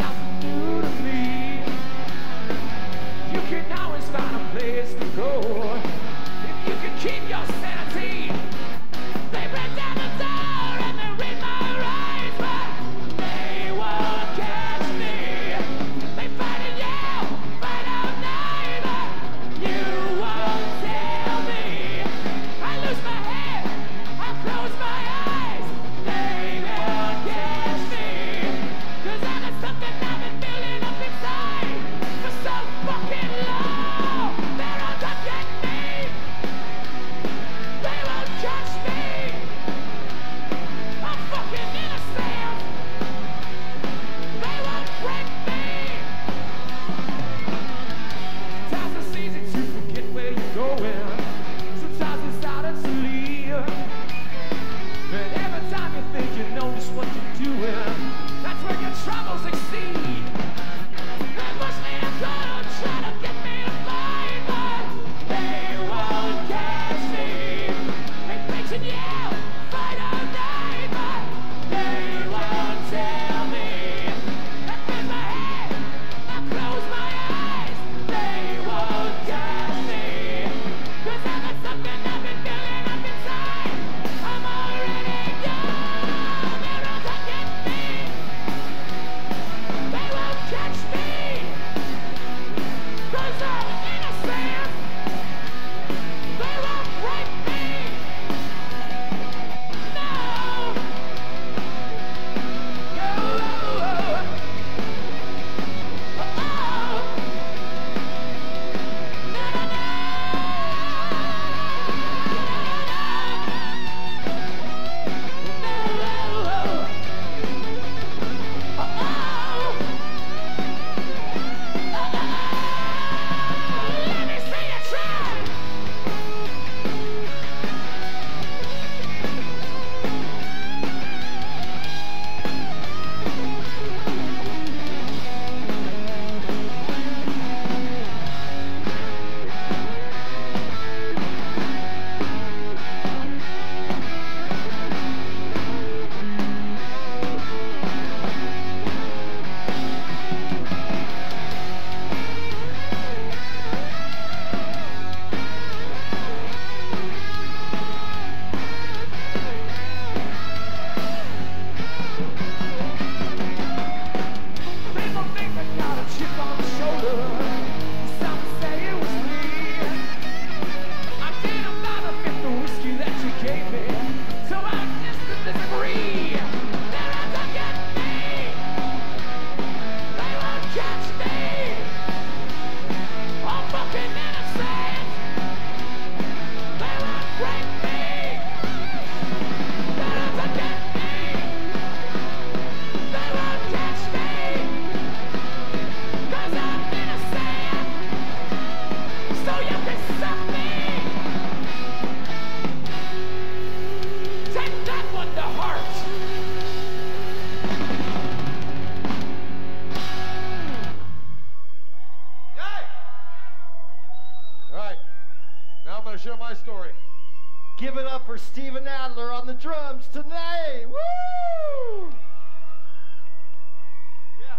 right. Now I'm going to share my story. Give it up for Steven Adler on the drums tonight. Woo! Yeah.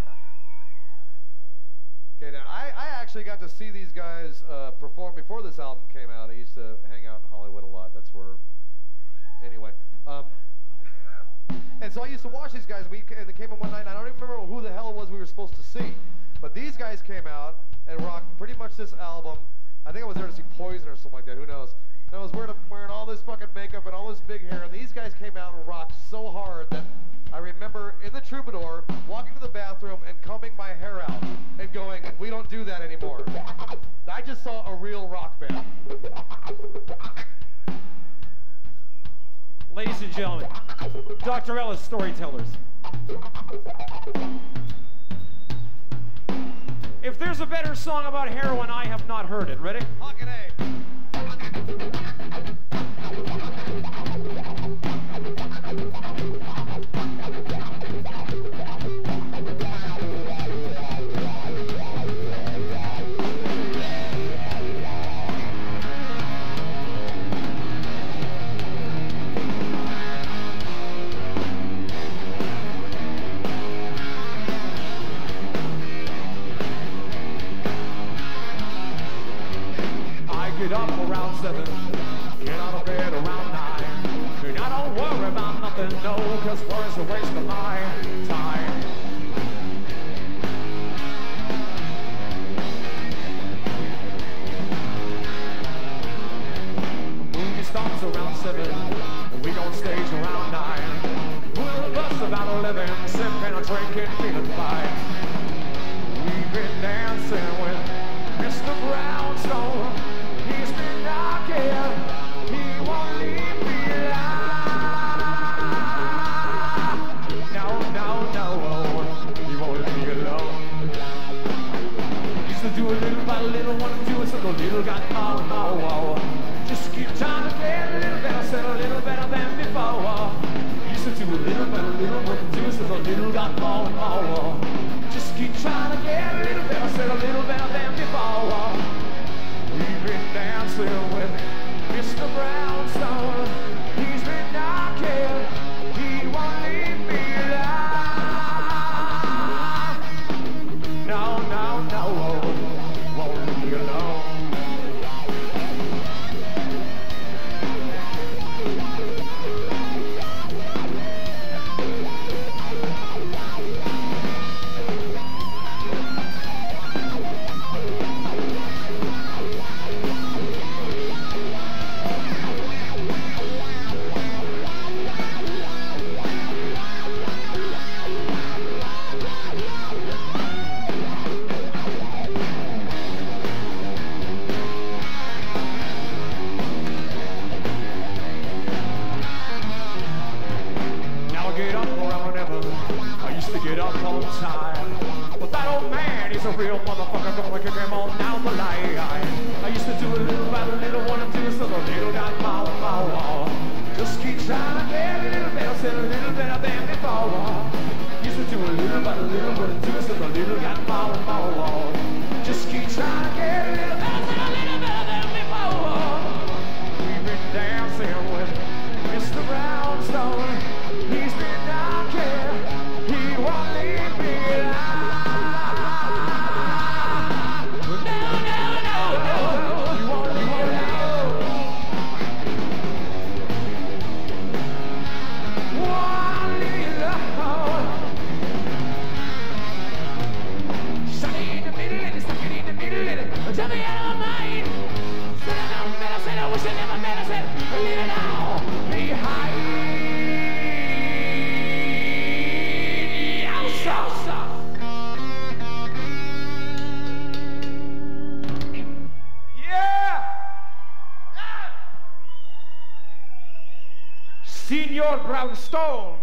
Okay, now I, I actually got to see these guys uh, perform before this album came out. I used to hang out in Hollywood a lot. That's where. Anyway. Um, and so I used to watch these guys. We and they came in one night. And I don't even remember who the hell it was we were supposed to see. But these guys came out and rocked pretty much this album. I think I was there to see Poison or something like that. Who knows? And I was wearing, wearing all this fucking makeup and all this big hair, and these guys came out and rocked so hard that I remember in the Troubadour walking to the bathroom and combing my hair out and going, we don't do that anymore. I just saw a real rock band. Ladies and gentlemen, Doctor Ellis, Storytellers. If there's a better song about heroin, I have not heard it. Ready? Pocket A. Get up around seven, get out of bed around nine. And I don't worry about nothing, no, cause worry's a waste of my time. The movie starts around seven, and we don't stage around nine. We'll bust about eleven, sipping or drinking, feeling fine. We've been dancing with Mister Brownstone. He's been knocking, he won't leave me alone. No, no, no, he won't leave me alone. Used to do a little by little, want to do it so the little got more, more. Just keep trying to get a little better, said a little better than before. Used to do a little by little, want to do it so the little got more, more. Just keep trying to get a little better, said a little better than before. We've been dancing with Mister Brownstone. He's been knocking, he won't leave me alone. No, no, no, won't leave me alone. Get up on time. But that old man, he's a real motherfucker, gonna kick him on down the line. I used to do a little by a little, wanna do it so the little got more, more. Just keep trying to get a little better, said a little better than before. Used to do a little by a little, wanna do it so the little got more, more. Just keep trying to get a little better, said a little better than before. We've been dancing with Mister Brownstone. He's been knocking. He won't leave me alone. No, no, no, no. He won't leave me alone. Won't leave me alone. Shut it in the middle and it's stuck it in the middle and it tell me out of my mind. Said I never met, I said I wish I never met, I said leave it all behind. Senor Brownstone.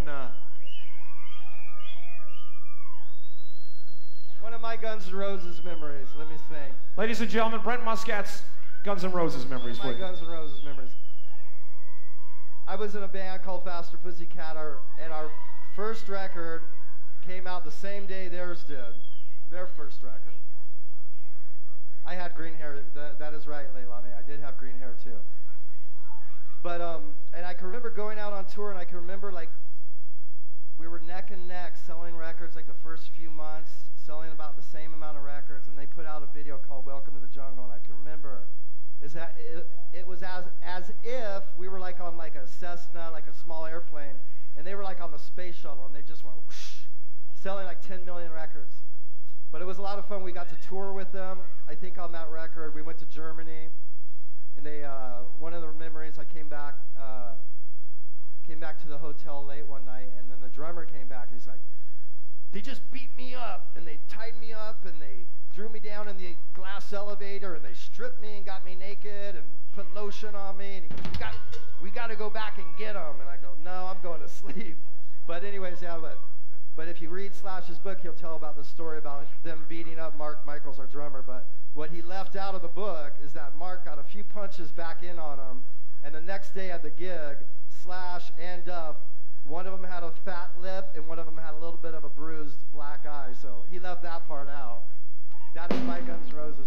One of my Guns N' Roses memories. Let me think. Ladies and gentlemen, Brent Muscat's Guns N' Roses memories. One of my Guns N' Roses memories. I was in a band called Faster Pussycat, our, and our first record came out the same day theirs did. Their first record. I had green hair. That, that is right, Leilani. I did have green hair too. But um, and I can remember going out on tour, and I can remember like we were neck and neck selling records like the first few months, selling about the same amount of records, and they put out a video called "Welcome to the Jungle," and I can remember is that it, it was as as if we were like on like a Cessna, like a small airplane, and they were like on the space shuttle, and they just went whoosh, selling like ten million records. But it was a lot of fun. We got to tour with them. I think on that record, we went to Germany, and they, uh, one of the memories, I came back, uh, came back to the hotel late one night, and then the drummer came back, and he's like, they just beat me up, and they tied me up, and they threw me down in the glass elevator, and they stripped me and got me naked, and put lotion on me, and he goes, we got, we got to go back and get them. And I go, no, I'm going to sleep. But anyways, yeah, but. But if you read Slash's book, he'll tell about the story about them beating up Mark Michaels, our drummer. But what he left out of the book is that Mark got a few punches back in on him, and the next day at the gig, Slash and Duff, one of them had a fat lip, and one of them had a little bit of a bruised black eye. So he left that part out. That is my Guns N' Roses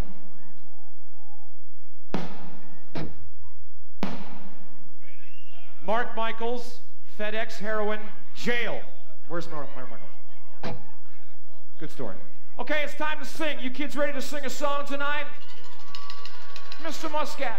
story. Mark Michaels, FedEx heroin, jail. Where's Mark Michaels? Good story. Okay, it's time to sing. You kids ready to sing a song tonight? Mister Muscat.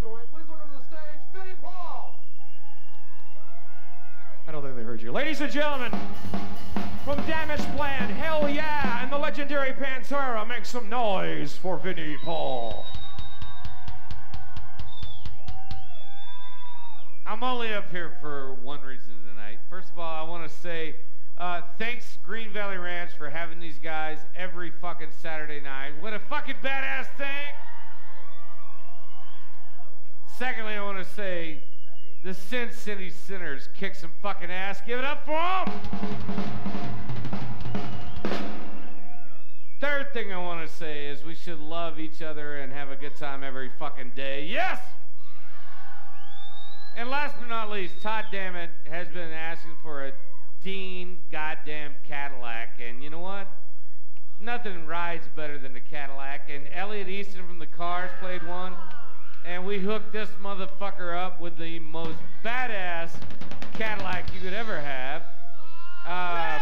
story. Please welcome to the stage, Vinnie Paul. I don't think they heard you. Ladies and gentlemen, from Damage Plan, hell yeah, and the legendary Pantera, make some noise for Vinnie Paul. I'm only up here for one reason tonight. First of all, I want to say uh, thanks Green Valley Ranch for having these guys every fucking Saturday night. What a fucking badass thing. Secondly, I want to say the Sin City Sinners kick some fucking ass. Give it up for them. Third thing I want to say is we should love each other and have a good time every fucking day. Yes! And last but not least, Todd Dammit has been asking for a Dean goddamn Cadillac. And you know what? Nothing rides better than a Cadillac. And Elliot Easton from the Cars played one. And we hooked this motherfucker up with the most badass Cadillac you could ever have. Uh,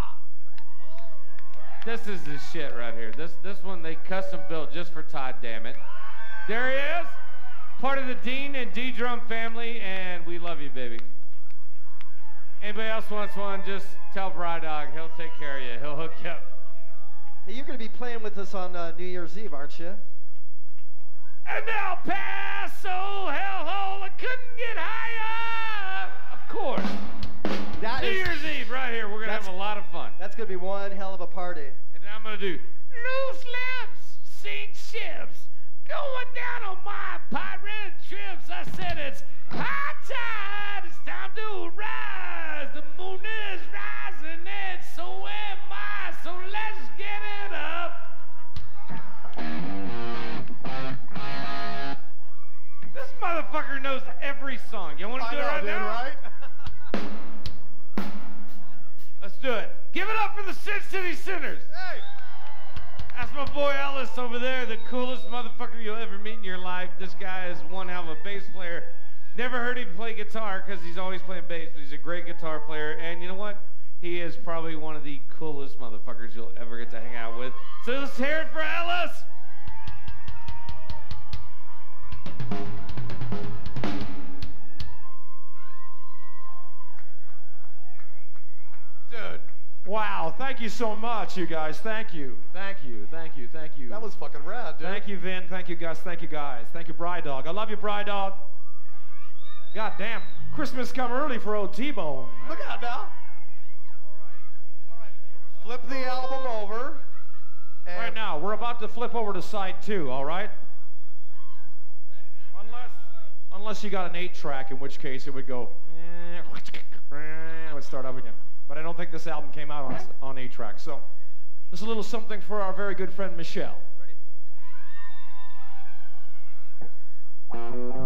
this is the shit right here. This, this one they custom built just for Todd Dammit. There he is. Part of the Dean and D-Drum family, and we love you, baby. Anybody else wants one, just tell Bri Dog. He'll take care of you. He'll hook you up. Hey, you're going to be playing with us on uh, New Year's Eve, aren't you? And now, Paso, hellhole, I couldn't get higher. Of course. That New is, Year's Eve, right here. We're going to have a lot of fun. That's going to be one hell of a party. And then I'm going to do loose lips, sink ships. Going down on my pirate trips, I said it's high tide, it's time to rise. The moon is rising and so am I, so let's get it up. This motherfucker knows every song. You want to do I it know, right dude, now? Right? Let's do it. Give it up for the Sin City Sinners. Hey! That's my boy Ellis over there, the coolest motherfucker you'll ever meet in your life. This guy is one hell of a bass player. Never heard him play guitar because he's always playing bass, but he's a great guitar player. And you know what? He is probably one of the coolest motherfuckers you'll ever get to hang out with. So let's hear it for Ellis. Dude. Wow, thank you so much, you guys. Thank you, thank you, thank you, thank you. That was fucking rad, dude. Thank you, Vin. Thank you, Gus. Thank you, guys. Thank you, Bri Dog. I love you, Bri Dog. God damn, Christmas come early for old T-Bone. Look out now. All right. All right. Flip the album over. And Right now, we're about to flip over to side two, all right? Unless, unless you got an eight track, in which case it would go, eh, it would start up again. But I don't think this album came out on, on eight track. So, this is a little something for our very good friend Michelle. Ready?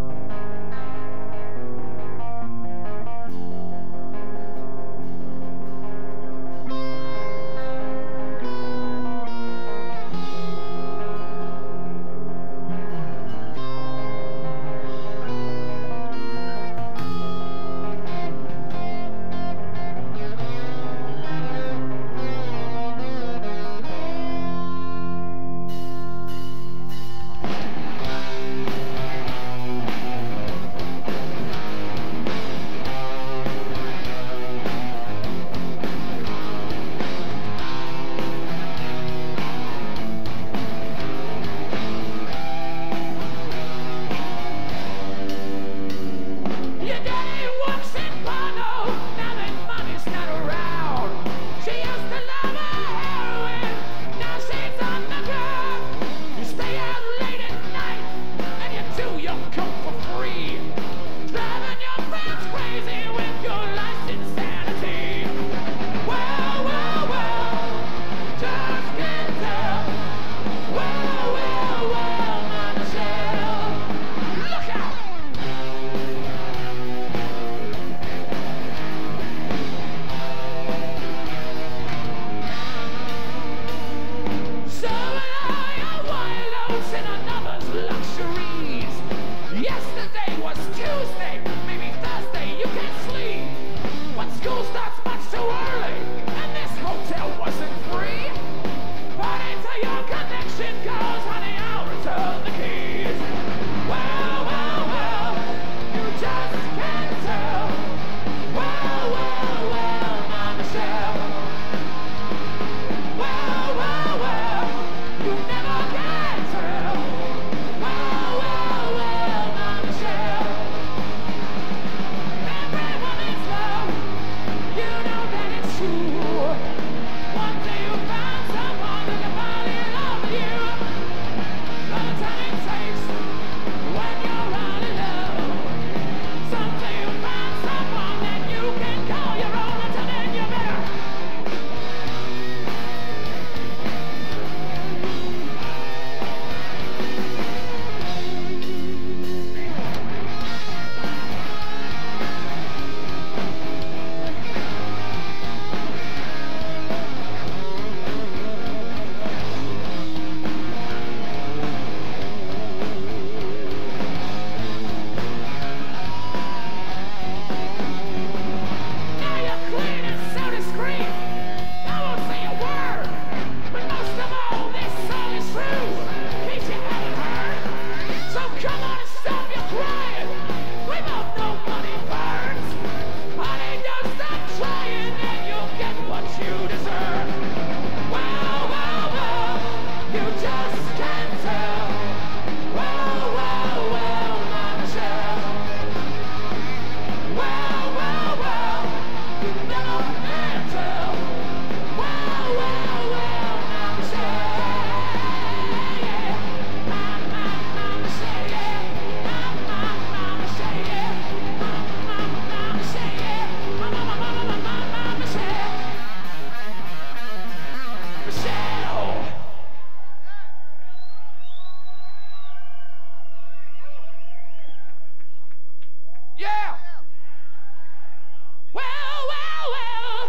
Yeah! Well, well,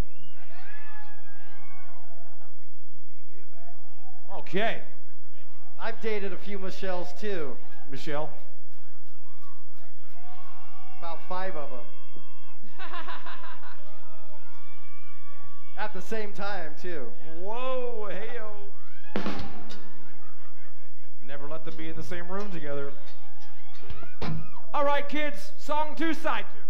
well. Okay. I've dated a few Michelles too. Michelle? About five of them. At the same time too. Whoa, hey-o. Never let them be in the same room together. All right, kids, song two, side two.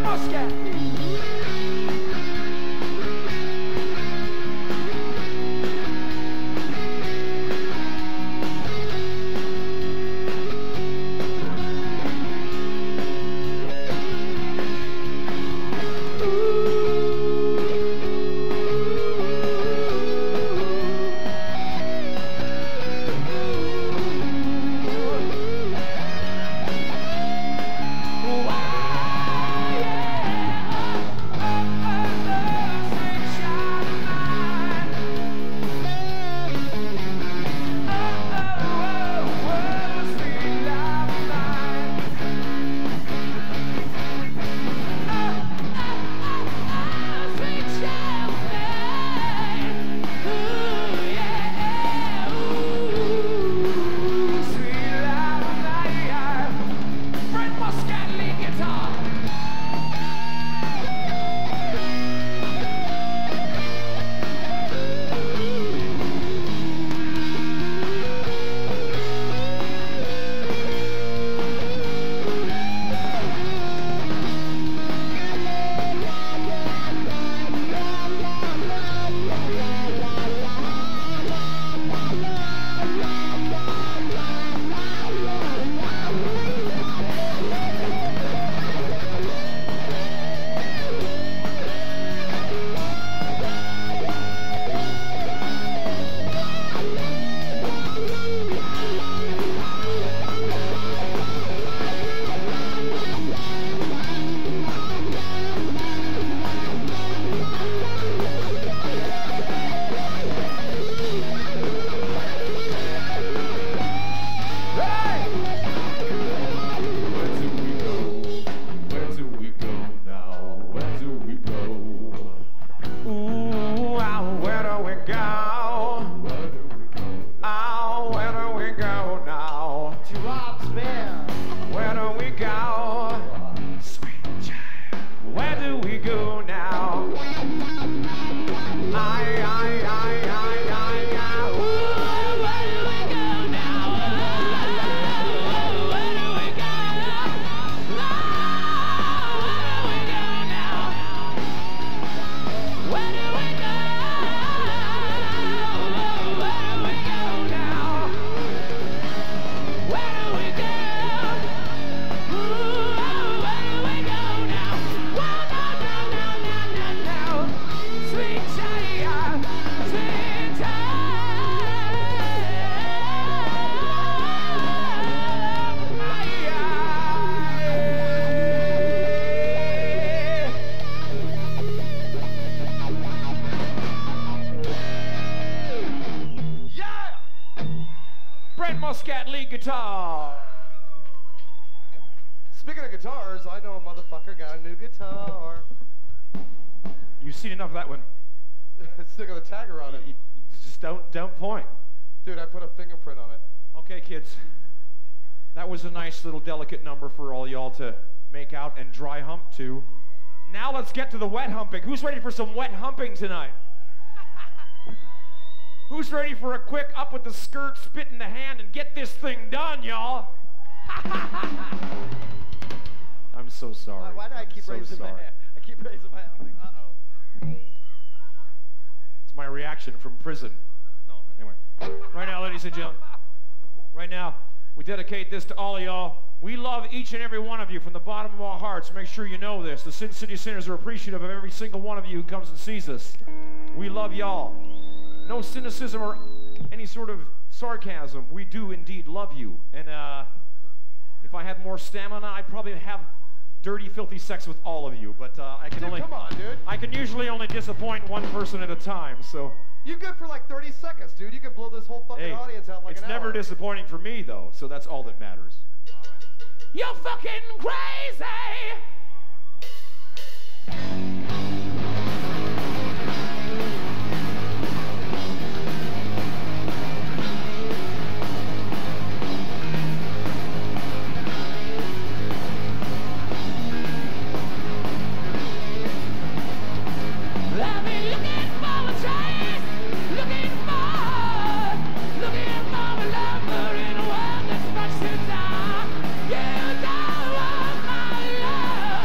Muscat. Muscat lead guitar. Speaking of guitars, I know a motherfucker got a new guitar. You've seen enough of that one. Stick of the tagger on it. You, you just don't don't point. Dude, I put a fingerprint on it. Okay, kids. That was a nice little delicate number for all y'all to make out and dry hump to. Now let's get to the wet humping. Who's ready for some wet humping tonight? Who's ready for a quick up with the skirt, spit in the hand, and get this thing done, y'all? I'm so sorry. Why, why do I keep I'm raising so my sorry. hand? I keep raising my hand. I'm like, uh-oh. It's my reaction from prison. No, anyway. Right now, ladies and gentlemen, right now, we dedicate this to all of y'all. We love each and every one of you from the bottom of our hearts. Make sure you know this. The Sin City Sinners are appreciative of every single one of you who comes and sees us. We love y'all. No cynicism or any sort of sarcasm. We do indeed love you. And uh, if I had more stamina, I'd probably have dirty, filthy sex with all of you. But uh, I can dude, only come on, dude. I can usually only disappoint one person at a time. So you're good for like thirty seconds, dude. You can blow this whole fucking hey, audience out in like it's an never hour. disappointing for me though. So that's all that matters. All right. You're fucking crazy. Love, but in a world that's much too dark, you don't want my love.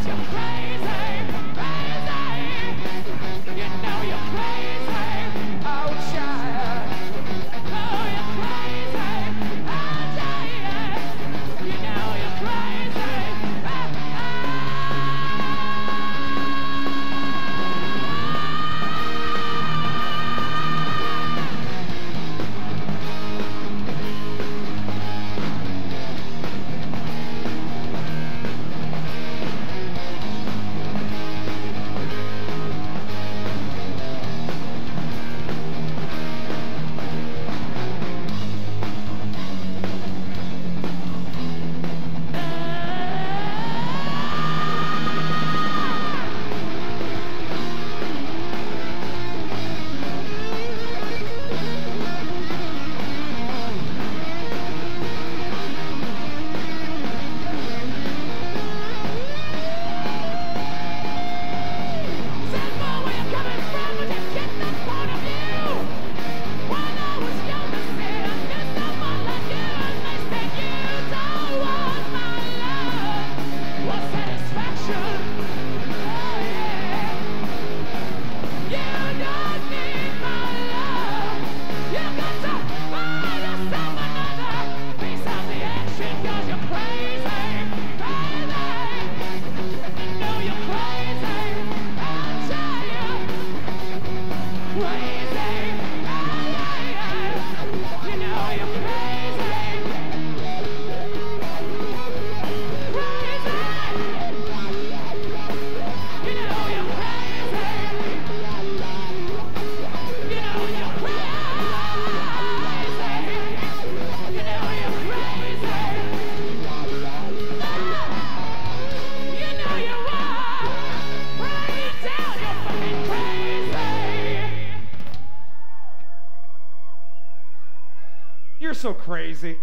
You're so crazy.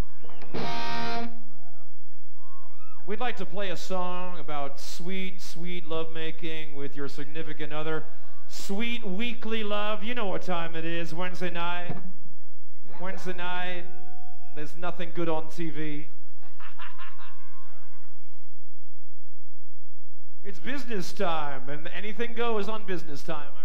We'd like to play a song about sweet, sweet lovemaking with your significant other. Sweet weekly love. You know what time it is. Wednesday night. Wednesday night. There's nothing good on T V. It's business time, and anything goes on business time. Am I wrong?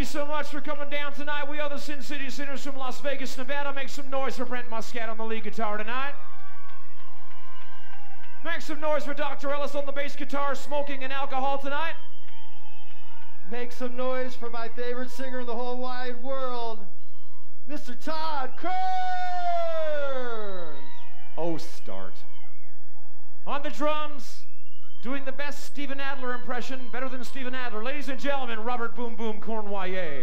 so much for coming down tonight. We are the Sin City Sinners from Las Vegas, Nevada. Make some noise for Brent Muscat on the lead guitar tonight. Make some noise for Doctor Ellis on the bass guitar, smoking and alcohol tonight. Make some noise for my favorite singer in the whole wide world, Mister Todd Kerns. Oh, start. On the drums, doing the best Steven Adler impression, better than Steven Adler. Ladies and gentlemen, Robert Boom Boom Cournoyer.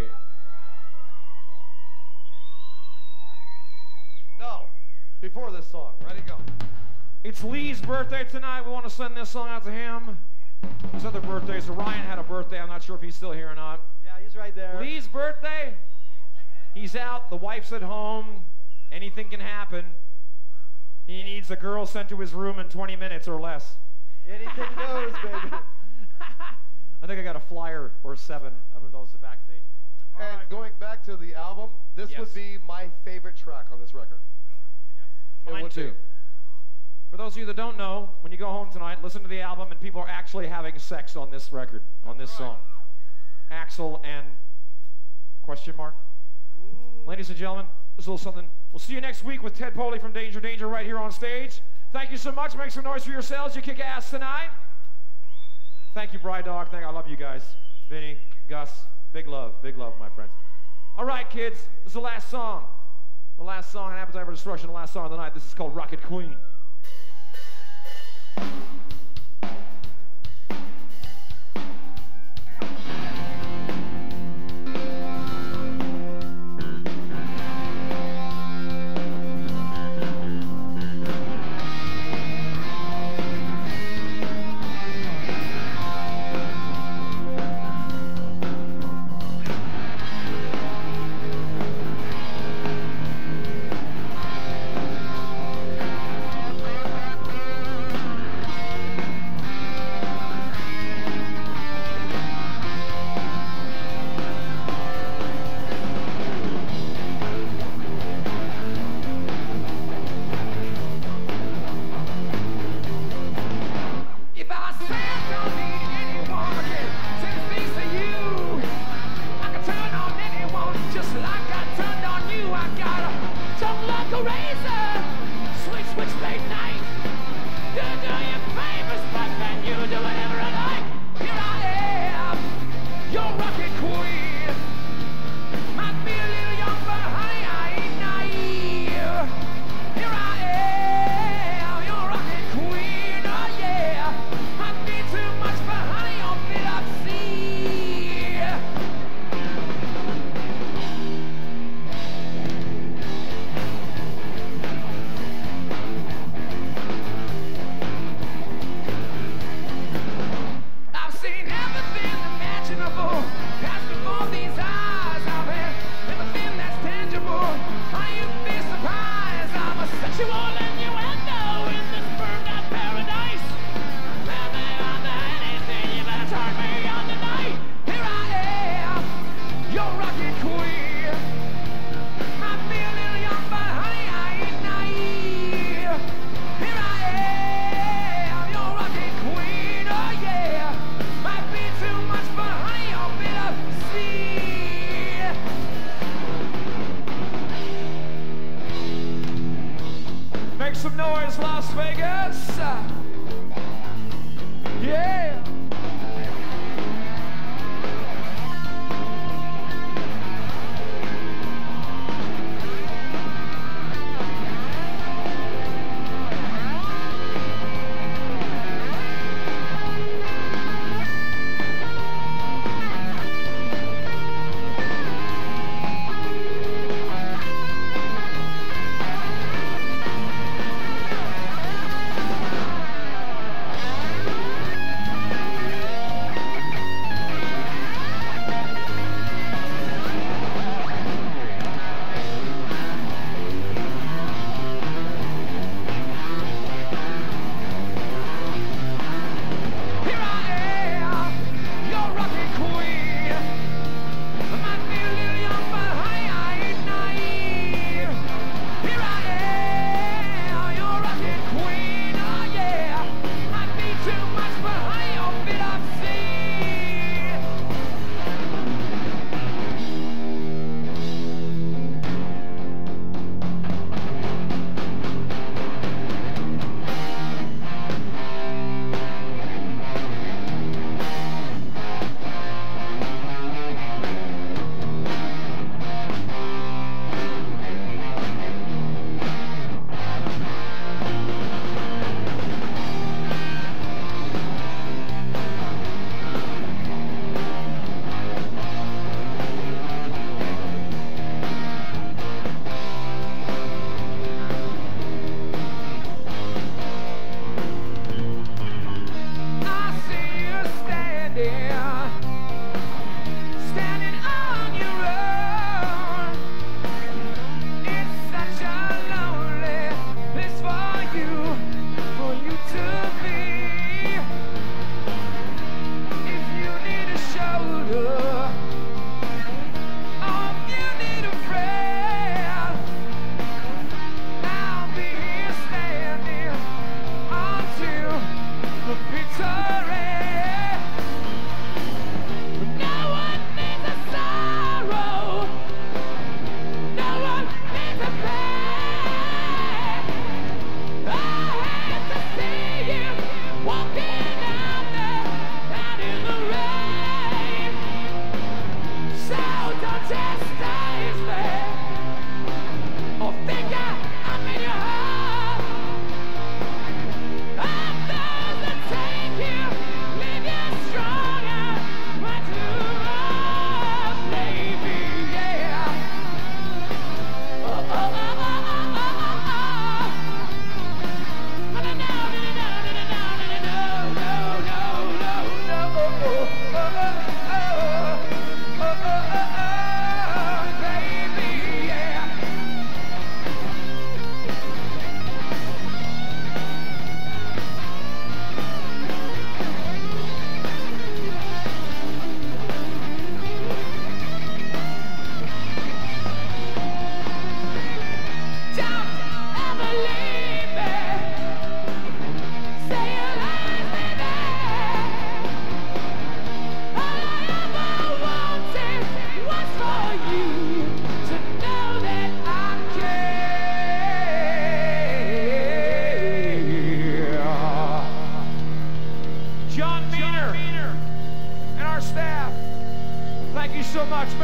No, before this song. Ready, go. It's Lee's birthday tonight. We want to send this song out to him. His other birthdays. So Ryan had a birthday. I'm not sure if he's still here or not. Yeah, he's right there. Lee's birthday. He's out. The wife's at home. Anything can happen. He needs a girl sent to his room in twenty minutes or less. Anything goes, baby. I think I got a flyer or seven of those backstage. All And right. going back to the album, this Yes. would be my favorite track on this record. It Mine would too. be. For those of you that don't know, when you go home tonight, listen to the album, and people are actually having sex on this record, on this song. Axel and question mark. Ladies and gentlemen, this is a little something. We'll see you next week with Ted Poley from Danger Danger right here on stage. Thank you so much. Make some noise for yourselves. You kick ass tonight. Thank you, Bride Dog. Thank I love you guys. Vinny, Gus, big love, big love, my friends. All right, kids, this is the last song. The last song, An Appetite for Destruction, the last song of the night. This is called Rocket Queen. Las Vegas. Yeah.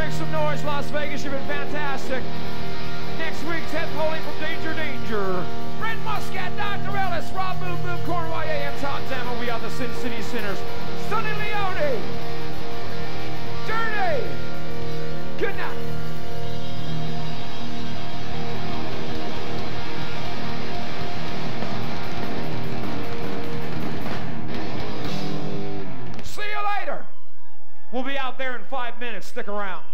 Make some noise, Las Vegas. You've been fantastic. Next week's head polling from Danger Danger. Brent, Muscat, Doctor Ellis, Rob Boom Boom, Cournoyer, and Todd will be out the Sin City Sinners. Sonny Leone. Dirty. Good night. See you later. We'll be out there in five minutes. Stick around.